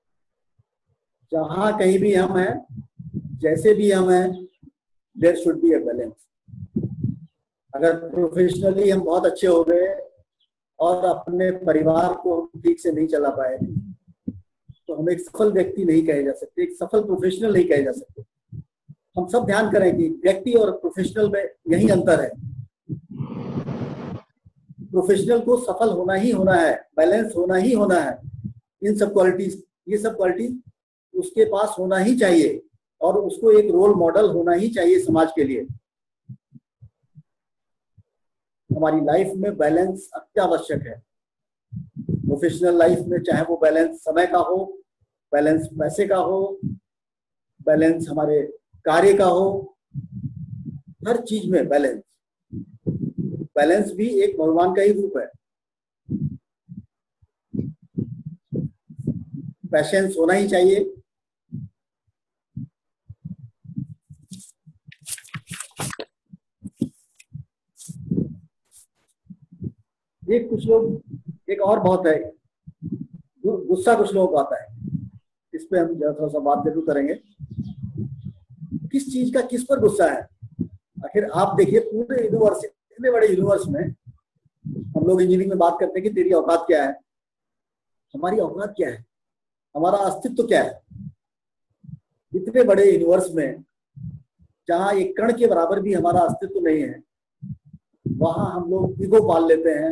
Speaker 4: जहां कहीं भी हम हैं, जैसे भी हम हैं, there should be a balance. अगर प्रोफेशनली हम बहुत अच्छे हो गए और अपने परिवार को ठीक से नहीं चला पाए तो हम एक सफल व्यक्ति नहीं कहे जा सकते, एक सफल प्रोफेशनल नहीं कहे जा सकते। हम सब ध्यान करें कि व्यक्ति और प्रोफेशनल में यही अंतर है। प्रोफेशनल को सफल होना ही होना है, बैलेंस होना ही होना है। इन सब क्वालिटीज, ये सब क्वालिटीज उसके पास होना ही चाहिए और उसको एक रोल मॉडल होना ही चाहिए समाज के लिए। हमारी लाइफ में बैलेंस अत्यावश्यक है। प्रोफेशनल लाइफ में चाहे वो बैलेंस समय का हो, बैलेंस पैसे का हो, बैलेंस हमारे कार्य का हो, हर चीज में बैलेंस। बैलेंस भी एक भगवान का ही रूप है। पैशंस होना ही चाहिए। एक कुछ लोग एक और बहुत है, गुस्सा कुछ लोगों को आता है। इस पे हम थोड़ा सा बात जरूर करेंगे। किस चीज का किस पर गुस्सा है? आखिर आप देखिए, पूरे यूनिवर्स, इतने बड़े यूनिवर्स में हम लोग इंजीनियरिंग में बात करते हैं कि तेरी औकात क्या है, हमारी औकात क्या है, हमारा अस्तित्व क्या है। इतने बड़े यूनिवर्स में जहाँ एक कण के बराबर भी हमारा अस्तित्व नहीं है, वहां हम लोग ईगो पाल लेते हैं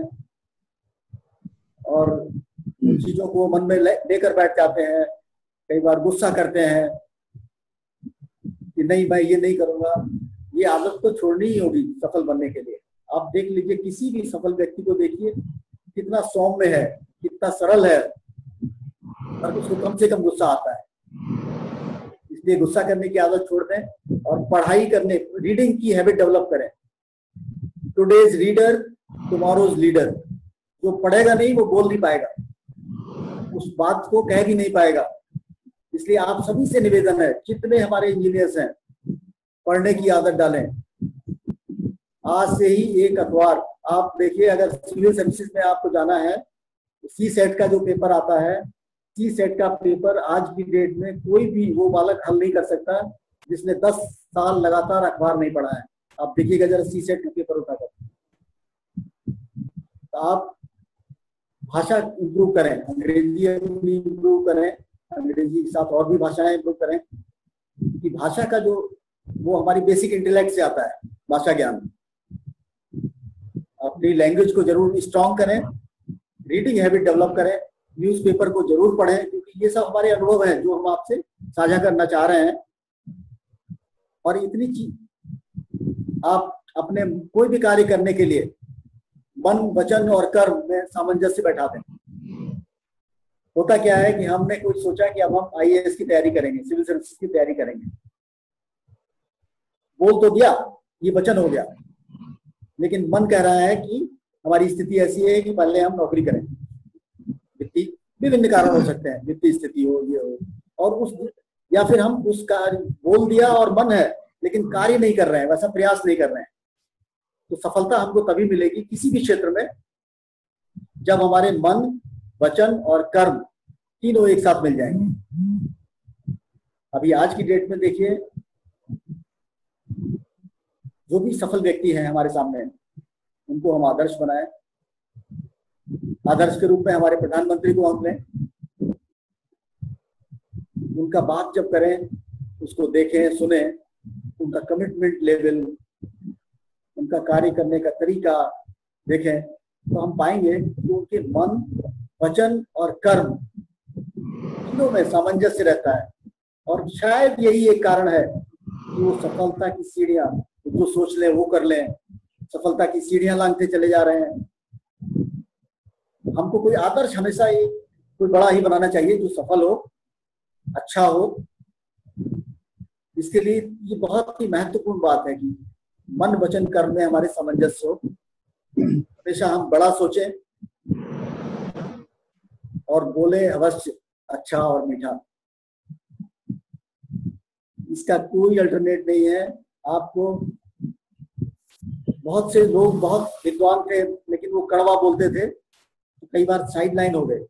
Speaker 4: और चीजों को मन में लेकर बैठ जाते हैं। कई बार गुस्सा करते हैं कि नहीं मैं ये नहीं करूंगा। ये आदत तो छोड़नी ही होगी सफल बनने के लिए। आप देख लीजिए, किसी भी सफल व्यक्ति को देखिए, कितना सौम्य है, कितना सरल है, और उसको कम से कम गुस्सा आता है। इसलिए गुस्सा करने की आदत छोड़ दें और पढ़ाई करने, रीडिंग की हैबिट डेवलप करें। Today's reader tomorrow's leader. जो पढ़ेगा नहीं वो बोल नहीं पाएगा, उस बात को कह भी नहीं पाएगा। इसलिए आप सभी से निवेदन है, जितने हमारे इंजीनियर्स हैं, पढ़ने की आदत डालें। आज से ही एक अखबार आप देखिए, अगर सिविल सर्विसेज में आपको जाना है, सी सेट का जो पेपर आता है, सी सेट का पेपर आज की डेट में कोई भी वो बालक हल नहीं कर सकता जिसने दस साल लगातार अखबार नहीं पढ़ा है। आप देखिएगा जरा सी सेट का पेपर उठाकर। तो आप भाषा इंप्रूव करें, अंग्रेजी इंप्रूव करें, अंग्रेजी के साथ और भी भाषाएं इंप्रूव करें। कि भाषा का जो वो हमारी बेसिक इंटेलेक्ट से आता है, भाषा ज्ञान। अपनी लैंग्वेज को जरूर स्ट्रॉन्ग करें, रीडिंग हैबिट डेवलप करें, न्यूज़पेपर को जरूर पढ़ें, क्योंकि ये सब हमारे अनुभव हैं जो हम आपसे साझा करना चाह रहे हैं। और इतनी चीज आप अपने कोई भी कार्य करने के लिए मन, वचन और कर्म में सामंजस्य बैठा दें। होता क्या है कि हमने कुछ सोचा कि अब हम आई ए एस की तैयारी करेंगे, सिविल सर्विस की तैयारी करेंगे, बोल तो दिया, ये वचन हो गया, लेकिन मन कह रहा है कि हमारी स्थिति ऐसी है कि पहले हम नौकरी करें। वित्तीय विभिन्न कारण हो सकते हैं, वित्तीय स्थिति हो, ये हो, और उस या फिर हम उस कार्य बोल दिया और मन है लेकिन कार्य नहीं कर रहे हैं, वैसा प्रयास नहीं कर रहे हैं। तो सफलता हमको तभी मिलेगी किसी भी क्षेत्र में जब हमारे मन, वचन और कर्म तीनों एक साथ मिल जाएंगे। अभी आज की डेट में देखिए, जो भी सफल व्यक्ति हैं हमारे सामने, उनको हम आदर्श बनाएं। आदर्श के रूप में हमारे प्रधानमंत्री को हम लें, उनका बात जब करें उसको देखें, सुने, उनका कमिटमेंट लेवल, उनका कार्य करने का तरीका देखें, तो हम पाएंगे कि उनके मन, वचन और कर्म तीनों में सामंजस्य रहता है। और शायद यही एक कारण है कि वो सफलता की सीढ़ियां, जो सोच लें वो कर लें, सफलता की सीढ़ियां लांघते चले जा रहे हैं। हमको कोई आदर्श हमेशा ही कोई बड़ा ही बनाना चाहिए जो सफल हो, अच्छा हो। इसके लिए ये बहुत ही महत्वपूर्ण बात है कि मन, वचन, कर्म में हमारे सामंजस्य हो। हमेशा हम बड़ा सोचें और बोले अवश्य अच्छा और मीठा। इसका कोई अल्टरनेट नहीं है। आपको बहुत से लोग बहुत विद्वान थे लेकिन वो कड़वा बोलते थे, तो कई बार साइड लाइन हो गए,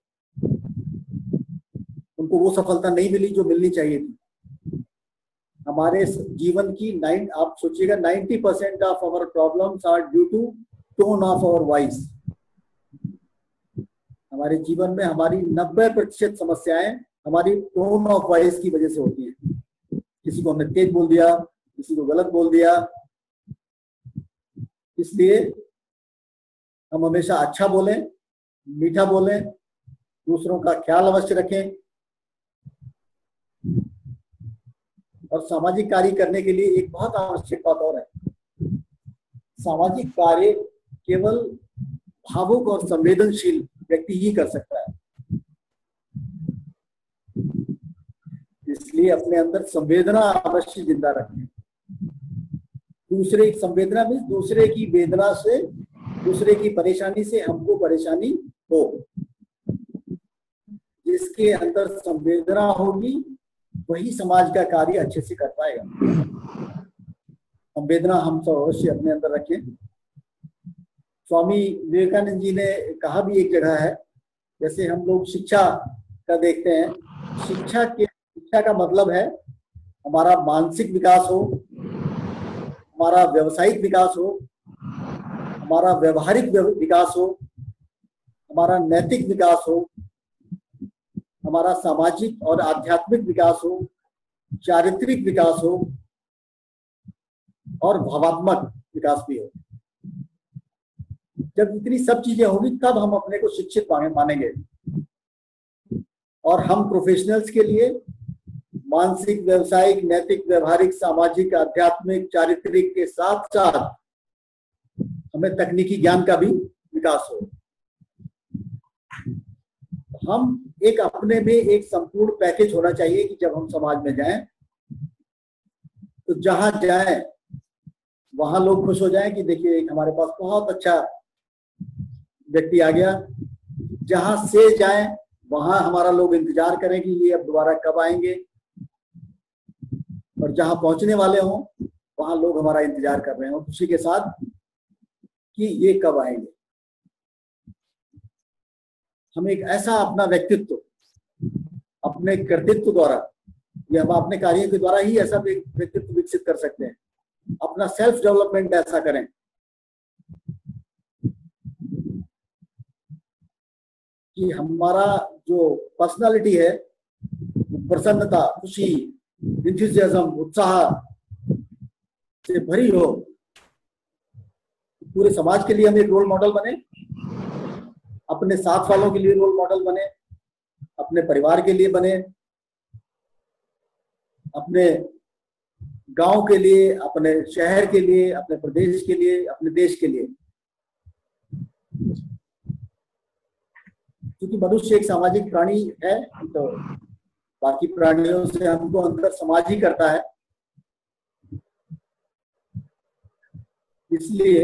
Speaker 4: उनको वो सफलता नहीं मिली जो मिलनी चाहिए थी। हमारे जीवन की नाइन आप सोचिएगा ninety percent of our problems are due to tone of our voice. हमारे जीवन में हमारी नब्बे प्रतिशत समस्याएं हमारी टोन ऑफ वॉइस की वजह से होती हैं। किसी को हमने तेज बोल दिया, किसी को गलत बोल दिया। इसलिए हम हमेशा अच्छा बोलें, मीठा बोलें, दूसरों का ख्याल अवश्य रखें। और सामाजिक कार्य करने के लिए एक बहुत आवश्यक बात और है, सामाजिक कार्य केवल भावुक और संवेदनशील व्यक्ति ही कर सकता है। इसलिए अपने अंदर संवेदना अवश्य जिंदा रखें। दूसरे की संवेदना में दूसरे की वेदना से, दूसरे की परेशानी से हमको परेशानी हो। जिसके अंदर संवेदना होगी वही समाज का कार्य अच्छे से कर पाएगा। संवेदना हम सब अवश्य अपने अंदर रखें। स्वामी विवेकानंद जी ने कहा भी एक जगह है, जैसे हम लोग शिक्षा का देखते हैं, शिक्षा के शिक्षा का मतलब है हमारा मानसिक विकास हो, हमारा व्यवसायिक विकास हो, हमारा व्यवहारिक विकास हो, हमारा नैतिक विकास हो, हमारा सामाजिक और आध्यात्मिक विकास हो, चारित्रिक विकास हो और भावात्मक विकास भी हो। जब इतनी सब चीजें होगी तब हम अपने को शिक्षित मानेंगे। और हम प्रोफेशनल्स के लिए मानसिक, व्यवसायिक, नैतिक, व्यवहारिक, सामाजिक, आध्यात्मिक, चारित्रिक के साथ साथ हमें तकनीकी ज्ञान का भी विकास हो। हम एक अपने में एक संपूर्ण पैकेज होना चाहिए कि जब हम समाज में जाएं तो जहां जाएं वहां लोग खुश हो जाएं कि देखिए एक हमारे पास बहुत अच्छा व्यक्ति आ गया। जहां से जाएं वहां हमारा लोग इंतजार करें कि ये अब दोबारा कब आएंगे, और जहां पहुंचने वाले हों वहां लोग हमारा इंतजार कर रहे हों खुशी के साथ कि ये कब आएंगे। हम एक ऐसा अपना व्यक्तित्व अपने कर्तृत्व द्वारा या हम अपने कार्यों के द्वारा ही ऐसा व्यक्तित्व विकसित कर सकते हैं। अपना सेल्फ डेवलपमेंट ऐसा करें कि हमारा जो पर्सनालिटी है प्रसन्नता, खुशी, इंथुसियाज्म, उत्साह से भरी हो। पूरे समाज के लिए हम एक रोल मॉडल बने, अपने साथ वालों के लिए रोल मॉडल बने, अपने परिवार के लिए बने, अपने गांव के लिए, अपने शहर के लिए, अपने प्रदेश के लिए, अपने देश के लिए। क्योंकि मनुष्य एक सामाजिक प्राणी है, तो बाकी प्राणियों से हमको अंतर समाज ही करता है। इसलिए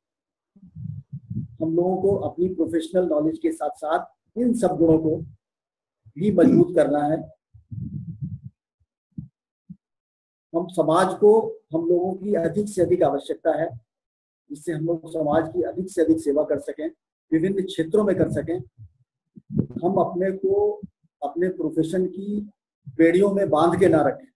Speaker 4: हम लोगों को अपनी प्रोफेशनल नॉलेज के साथ साथ इन सब गुणों को भी मजबूत करना है। हम समाज को, हम लोगों की अधिक से अधिक आवश्यकता है, जिससे हम लोग समाज की अधिक से अधिक सेवा कर सकें, विभिन्न क्षेत्रों में कर सकें। हम अपने को अपने प्रोफेशन की बेड़ियों में बांध के ना रखें।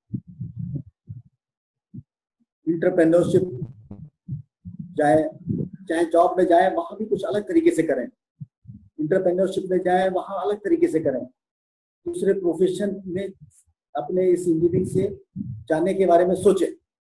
Speaker 4: इंटरप्रेन्योरशिप जाए, चाहे जॉब में जाए वहां भी कुछ अलग तरीके से करें, इंटरप्रेन्योरशिप में जाए वहां अलग तरीके से करें, दूसरे प्रोफेशन में अपने इस इंजीनियरिंग से जाने के बारे में सोचें।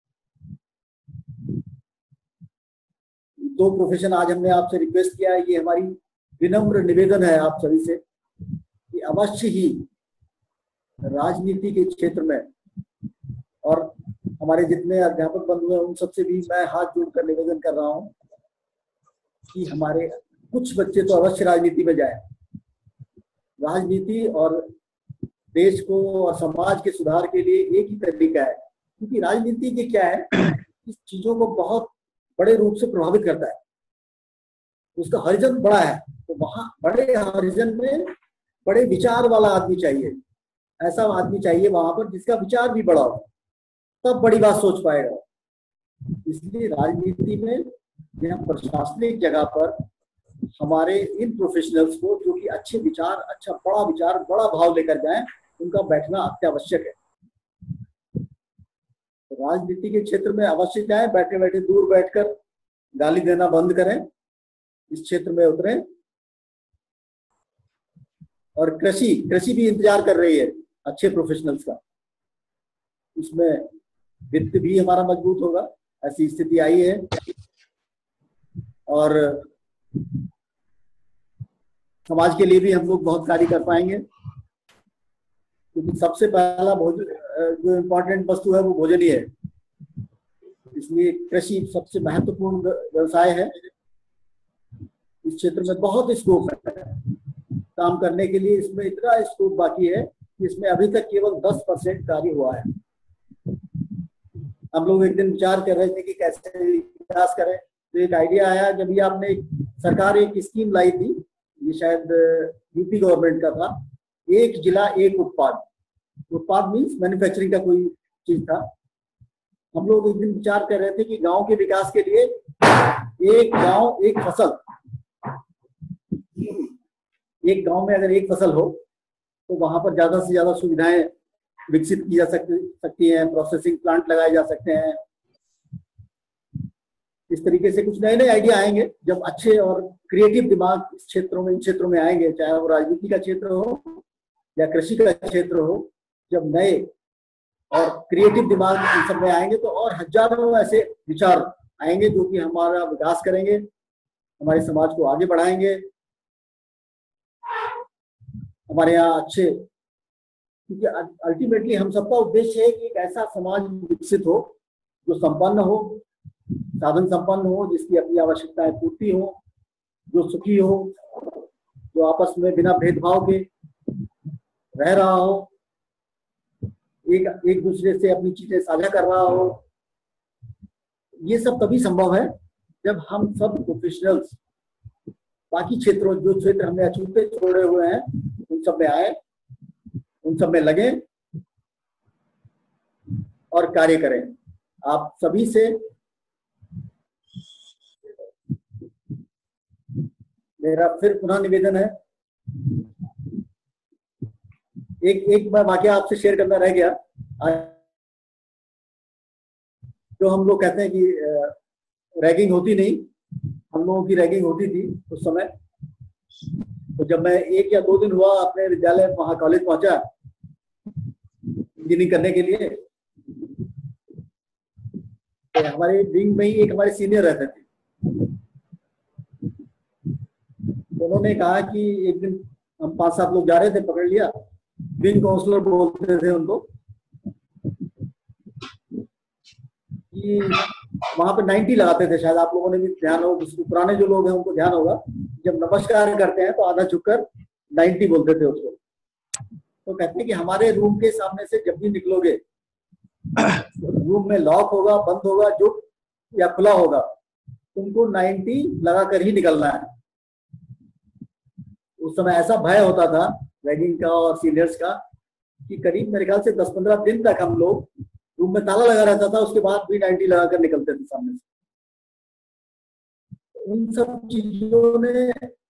Speaker 4: दो प्रोफेशन आज हमने आपसे रिक्वेस्ट किया है, ये हमारी विनम्र निवेदन है आप सभी से कि अवश्य ही राजनीति के क्षेत्र में, और हमारे जितने अध्यापक बंधु हैं उन सबसे भी मैं हाथ जोड़कर निवेदन कर रहा हूं कि हमारे कुछ बच्चे तो अवश्य राजनीति में जाएं। राजनीति और देश को और समाज के सुधार के लिए एक ही तरीका है, क्योंकि राजनीति के क्या है, इस चीजों को बहुत बड़े रूप से प्रभावित करता है, उसका हॉरिजन बड़ा है। तो वहां बड़े हॉरिजन में बड़े विचार वाला आदमी चाहिए, ऐसा आदमी चाहिए वहां पर जिसका विचार भी बड़ा हो, तब बड़ी बात सोच पाएगा। इसलिए राजनीति में या प्रशासनिक जगह पर हमारे इन प्रोफेशनल्स को जो कि अच्छे विचार, अच्छा बड़ा विचार, बड़ा भाव लेकर जाएं, उनका बैठना अत्यावश्यक है। तो राजनीति के क्षेत्र में अवश्य जाएं, बैठे बैठे दूर बैठकर गाली देना बंद करें, इस क्षेत्र में उतरें। और कृषि कृषि भी इंतजार कर रही है अच्छे प्रोफेशनल्स का, इसमें वित्त भी हमारा मजबूत होगा, ऐसी स्थिति आई है। और समाज के लिए भी हम लोग बहुत कार्य कर पाएंगे, क्योंकि सबसे पहला भोजन, जो इम्पोर्टेंट वस्तु है वो भोजन ही है। इसलिए कृषि सबसे महत्वपूर्ण व्यवसाय है। इस क्षेत्र में बहुत स्कोप है काम करने के लिए, इसमें इतना स्कोप बाकी है कि इसमें अभी तक केवल दस परसेंट कार्य हुआ है। हम लोग एक दिन विचार कर रहे थे कि कैसे विकास करें, तो एक आइडिया आया जब ये आपने सरकार एक स्कीम लाई थी, ये शायद यूपी गवर्नमेंट का था, एक जिला एक उत्पाद, उत्पाद मीन्स मैन्युफैक्चरिंग का कोई चीज था। हम लोग एक दिन विचार कर रहे थे कि गांव के विकास के लिए एक गांव एक फसल, एक गांव में अगर एक फसल हो तो वहां पर ज्यादा से ज्यादा सुविधाएं विकसित की जा सकती सकती हैं, प्रोसेसिंग प्लांट लगाए जा सकते हैं। इस तरीके से कुछ नए नए आइडिया आएंगे जब अच्छे और क्रिएटिव दिमाग इस क्षेत्रों में इन क्षेत्रों में आएंगे, चाहे वो राजनीति का क्षेत्र हो या कृषि का क्षेत्र हो। जब नए और क्रिएटिव दिमाग इन सब में आएंगे तो और हजारों ऐसे विचार आएंगे जो कि हमारा विकास करेंगे, हमारे समाज को आगे बढ़ाएंगे। हमारे यहाँ अच्छे, क्योंकि अल्टीमेटली हम सबका उद्देश्य है कि एक ऐसा समाज विकसित हो जो संपन्न हो, साधन संपन्न हो, जिसकी अपनी आवश्यकताएं पूर्ति हो, जो सुखी हो, जो आपस में बिना भेदभाव के रह रहा हो, एक एक दूसरे से अपनी चीजें साझा कर रहा हो। ये सब तभी संभव है जब हम सब प्रोफेशनल्स बाकी क्षेत्रों, जो क्षेत्र हमने अछूते छोड़े हुए हैं, उन सब में आए, उन सब में लगे और कार्य करें। आप सभी से मेरा फिर पुनः निवेदन है, एक एक बार वाकया आपसे शेयर करना रह गया। जो हम लोग कहते हैं कि रैगिंग होती नहीं, हम लोगों की रैगिंग होती थी उस समय। तो जब मैं एक या दो दिन हुआ अपने विद्यालय वहां कॉलेज पहुंचा इंजीनियरिंग करने के लिए, तो हमारे विंग में ही एक हमारे सीनियर रहते थे। उन्होंने कहा कि एक दिन हम पांच सात लोग जा रहे थे, पकड़ लिया, विंग काउंसलर बोलते थे उनको, कि वहां पे नाइन्टी लगाते थे। शायद आप लोगों ने भी ध्यान हो, पुराने जो लोग हैं उनको ध्यान होगा, जब नमस्कार करते हैं तो आधा झुककर नाइन्टी बोलते थे उसको। तो कहते हैं कि हमारे रूम के सामने से जब भी निकलोगे, रूम में लॉक होगा, बंद होगा, जो या खुला होगा, तुमको नाइन्टी लगा कर ही निकलना है। उस समय ऐसा भय होता था रैगिंग का और सीनियर्स का कि करीब मेरे ख्याल से दस पंद्रह दिन तक हम लोग रूम में ताला लगा रहता था, उसके बाद भी नाइन्टी लगाकर निकलते थे सामने से। उन सब चीजों ने,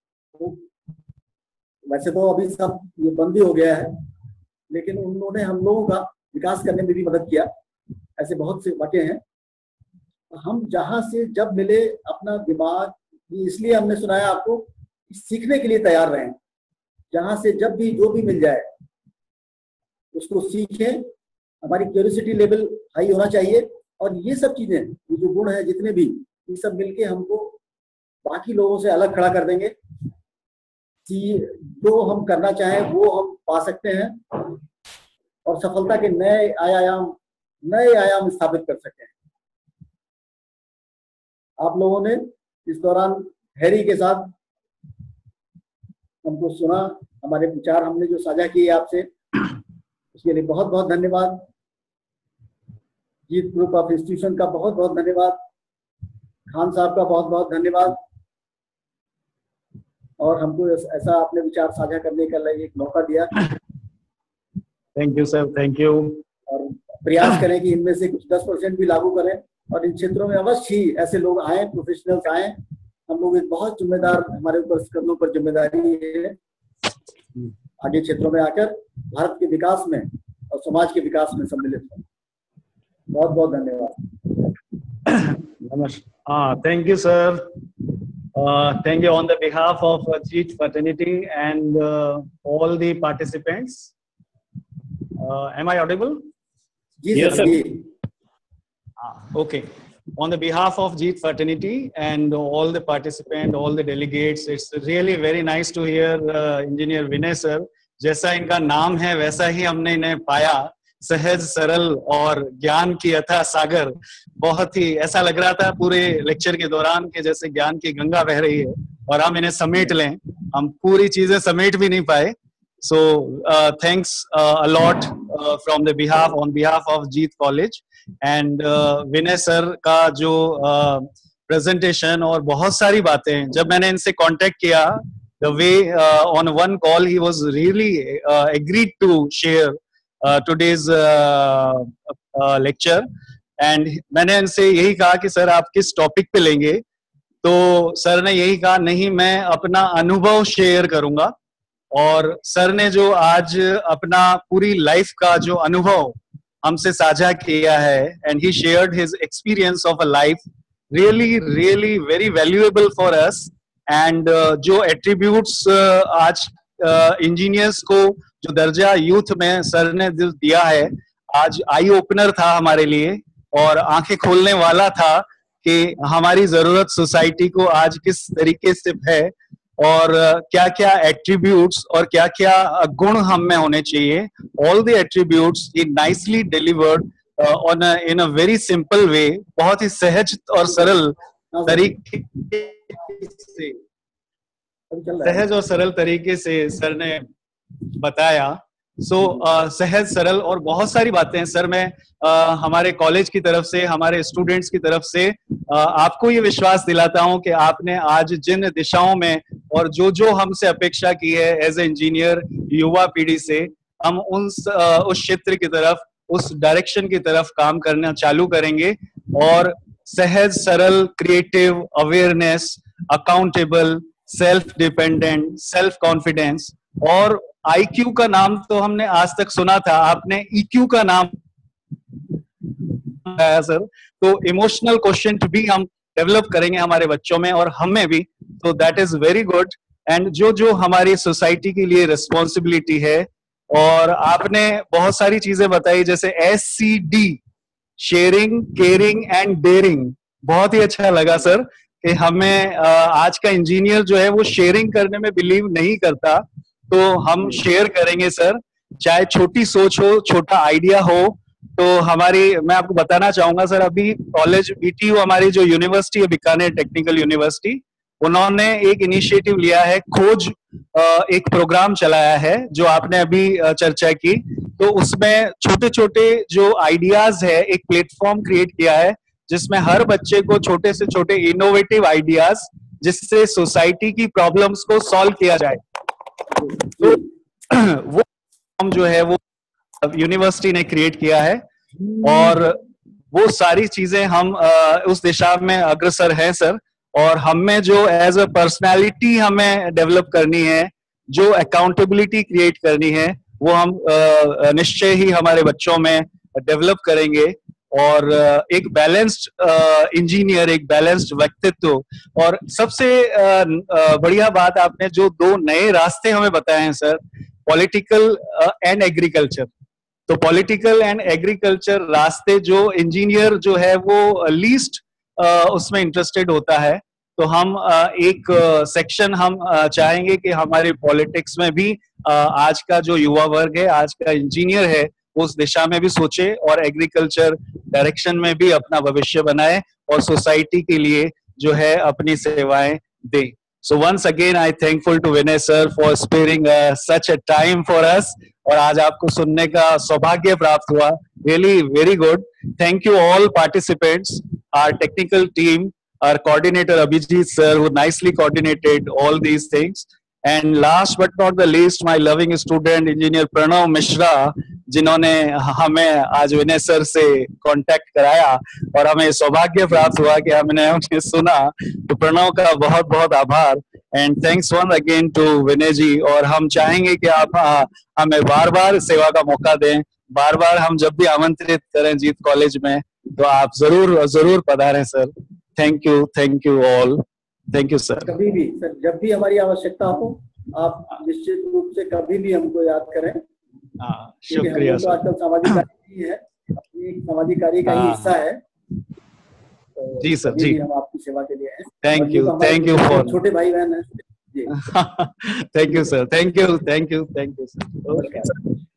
Speaker 4: वैसे तो अभी सब ये बंद ही हो गया है, लेकिन उन्होंने हम लोगों का विकास करने में भी मदद किया। ऐसे बहुत से वाक़े हैं। हम जहां से जब मिले, अपना दिमाग, इसलिए हमने सुनाया आपको, सीखने के लिए तैयार रहें। जहां से जब भी जो भी मिल जाए उसको सीखें। हमारी क्यूरियोसिटी लेवल हाई होना चाहिए। और ये सब चीजें, ये जो गुण है जितने भी, ये सब मिलके हमको बाकी लोगों से अलग खड़ा कर देंगे कि जो हम करना चाहें वो हम पा सकते हैं और सफलता के नए आयाम नए आयाम स्थापित कर सकते हैं। आप लोगों ने इस दौरान हैरी के साथ हमको सुना, हमारे विचार हमने जो साझा किए आपसे, उसके लिए बहुत बहुत धन्यवाद। जीत ग्रुप ऑफ इंस्टीट्यूशन का बहुत बहुत धन्यवाद। खान साहब का बहुत बहुत धन्यवाद। और हमको ऐसा अपने विचार साझा करने का लिए एक मौका दिया।
Speaker 5: Thank you sir, thank you.
Speaker 4: और प्रयास करें कि इनमें से कुछ दस परसेंट भी लागू करें और इन क्षेत्रों में अवश्य ही ऐसे लोग आए, प्रोफेशनल्स आए। हम लोग एक बहुत जिम्मेदार, हमारे ऊपर कंधों पर जिम्मेदारी है आगे क्षेत्रों में आकर भारत के विकास में और समाज के विकास में सम्मिलित हो। बहुत बहुत धन्यवाद।
Speaker 5: नमस्कार, thank you sir. Thank you on the behalf of uh, Jeet fraternity and uh, all the participants. Uh, am I audible?
Speaker 4: Yes, sir.
Speaker 5: Ah, okay. On the behalf of Jeet fraternity and all the participants, all the delegates, it's really very nice to hear uh, Engineer Vinay sir. जैसा इनका नाम है वैसा ही हमने इन्हें पाया, सहज सरल और ज्ञान की अथाह सागर। बहुत ही ऐसा लग रहा था पूरे लेक्चर के दौरान कि जैसे ज्ञान की गंगा बह रही है और हम इन्हें समेट लें। हम पूरी चीजें समेट भी नहीं पाए। So thanks a lot from the behalf on behalf of Jeet college and Vinay sir का जो प्रेजेंटेशन uh, और बहुत सारी बातें, जब मैंने इनसे कांटेक्ट किया the way uh, on one call he was really uh, agreed to share uh, today's uh, uh, lecture. And मैंने उनसे यही कहा कि सर आप किस टॉपिक पे लेंगे, तो सर ने यही कहा नहीं मैं अपना अनुभव शेयर करूंगा। और सर ने जो आज अपना पूरी लाइफ का जो अनुभव हमसे साझा किया है, and he shared his experience of a life, really really very valuable for us. And जो एट्रीब्यूट्स uh, आज इंजीनियर्स uh, को जो दर्जा यूथ में सर ने दिया है, आज आई ओपनर था हमारे लिए और आंखें खोलने वाला था कि हमारी जरूरत सोसाइटी को आज किस तरीके से है और क्या क्या एट्रीब्यूट्स और क्या क्या गुण हम में होने चाहिए। All the attributes he nicely delivered on in a very simple way, बहुत ही सहज और सरल तरीके से सहज और सरल तरीके से सर ने बताया। सो so, uh, सहज सरल और बहुत सारी बातें सर मैं uh, हमारे कॉलेज की तरफ से, हमारे स्टूडेंट्स की तरफ से uh, आपको ये विश्वास दिलाता हूं कि आपने आज जिन दिशाओं में और जो जो हमसे अपेक्षा की है एज ए इंजीनियर युवा पीढ़ी से, हम उन uh, उस क्षेत्र की तरफ, उस डायरेक्शन की तरफ काम करना चालू करेंगे। और सहज सरल, creative, awareness, accountable, self dependent, self confidence, और आई क्यू का नाम तो हमने आज तक सुना था, आपने ई क्यू का नाम आया सर। तो इमोशनल क्वेश्चन भी हम डेवलप करेंगे हमारे बच्चों में और हमें भी, तो that is very good. And जो जो हमारी सोसाइटी के लिए रिस्पॉन्सिबिलिटी है, और आपने बहुत सारी चीजें बताई जैसे S C D, sharing, caring and daring, बहुत ही अच्छा लगा सर कि हमें आज का इंजीनियर जो है वो शेयरिंग करने में बिलीव नहीं करता, तो हम शेयर करेंगे सर। चाहे छोटी सोच हो, छोटा आइडिया हो, तो हमारी, मैं आपको बताना चाहूंगा सर, अभी कॉलेज बीटीयू हमारी जो यूनिवर्सिटी है, बीकानेर टेक्निकल यूनिवर्सिटी, उन्होंने एक इनिशिएटिव लिया है, खोज एक प्रोग्राम चलाया है जो आपने अभी चर्चा की। तो उसमें छोटे छोटे जो आइडियाज है, एक प्लेटफॉर्म क्रिएट किया है जिसमें हर बच्चे को छोटे से छोटे इनोवेटिव आइडियाज, जिससे सोसाइटी की प्रॉब्लम्स को सॉल्व किया जाए, तो वो हम जो है वो यूनिवर्सिटी ने क्रिएट किया है। और वो सारी चीजें हम उस दिशा में अग्रसर हैं सर। और हमें जो एज अ पर्सनालिटी हमें डेवलप करनी है, जो अकाउंटेबिलिटी क्रिएट करनी है, वो हम निश्चय ही हमारे बच्चों में डेवलप करेंगे। और एक बैलेंस्ड इंजीनियर, एक बैलेंस्ड व्यक्तित्व, और सबसे बढ़िया बात आपने जो दो नए रास्ते हमें बताए हैं सर, पॉलिटिकल एंड एग्रीकल्चर। तो पॉलिटिकल एंड एग्रीकल्चर रास्ते जो इंजीनियर जो है वो लीस्ट उसमें इंटरेस्टेड होता है, तो हम एक सेक्शन हम चाहेंगे कि हमारे पॉलिटिक्स में भी आज का जो युवा वर्ग है, आज का इंजीनियर है, उस दिशा में भी सोचे और एग्रीकल्चर डायरेक्शन में भी अपना भविष्य बनाए और सोसाइटी के लिए जो है अपनी सेवाएं दे। So once again I thankful to Vinay sir for sparing such a time for us, और आज आपको सुनने का सौभाग्य प्राप्त हुआ। Really very good. Thank you all participants, our technical team, our coordinator Abhijit sir who nicely coordinated all these things, and last but not the least my loving student engineer Pranav Mishra, जिन्होंने हमें आज विनय sir से contact कराया और हमें सौभाग्य प्राप्त हुआ कि हमने उन्हें सुना। तो प्रणव का बहुत बहुत आभार, and thanks one again to Vinay ji. और हम चाहेंगे कि आप आ, हमें बार बार सेवा का मौका दें, बार बार हम जब भी आमंत्रित करें जीत कॉलेज में, तो आप जरूर जरूर पधारें sir. Thank you, thank you all, thank you sir.
Speaker 4: कभी भी सर, जब भी हमारी आवश्यकता हो, आप निश्चित रूप से कभी भी हमको याद करें।
Speaker 5: हाँ, शुक्रिया
Speaker 4: सर। आजकल सामाजिक कार्य है, अपनी सामाजिक कार्य का ही हिस्सा है। तो
Speaker 5: जी सर, जी
Speaker 4: हम आपकी सेवा के लिए हैं।
Speaker 5: Thank you, thank you for,
Speaker 4: छोटे भाई बहन हैं।
Speaker 5: Thank you sir, thank you, thank you, thank you sir.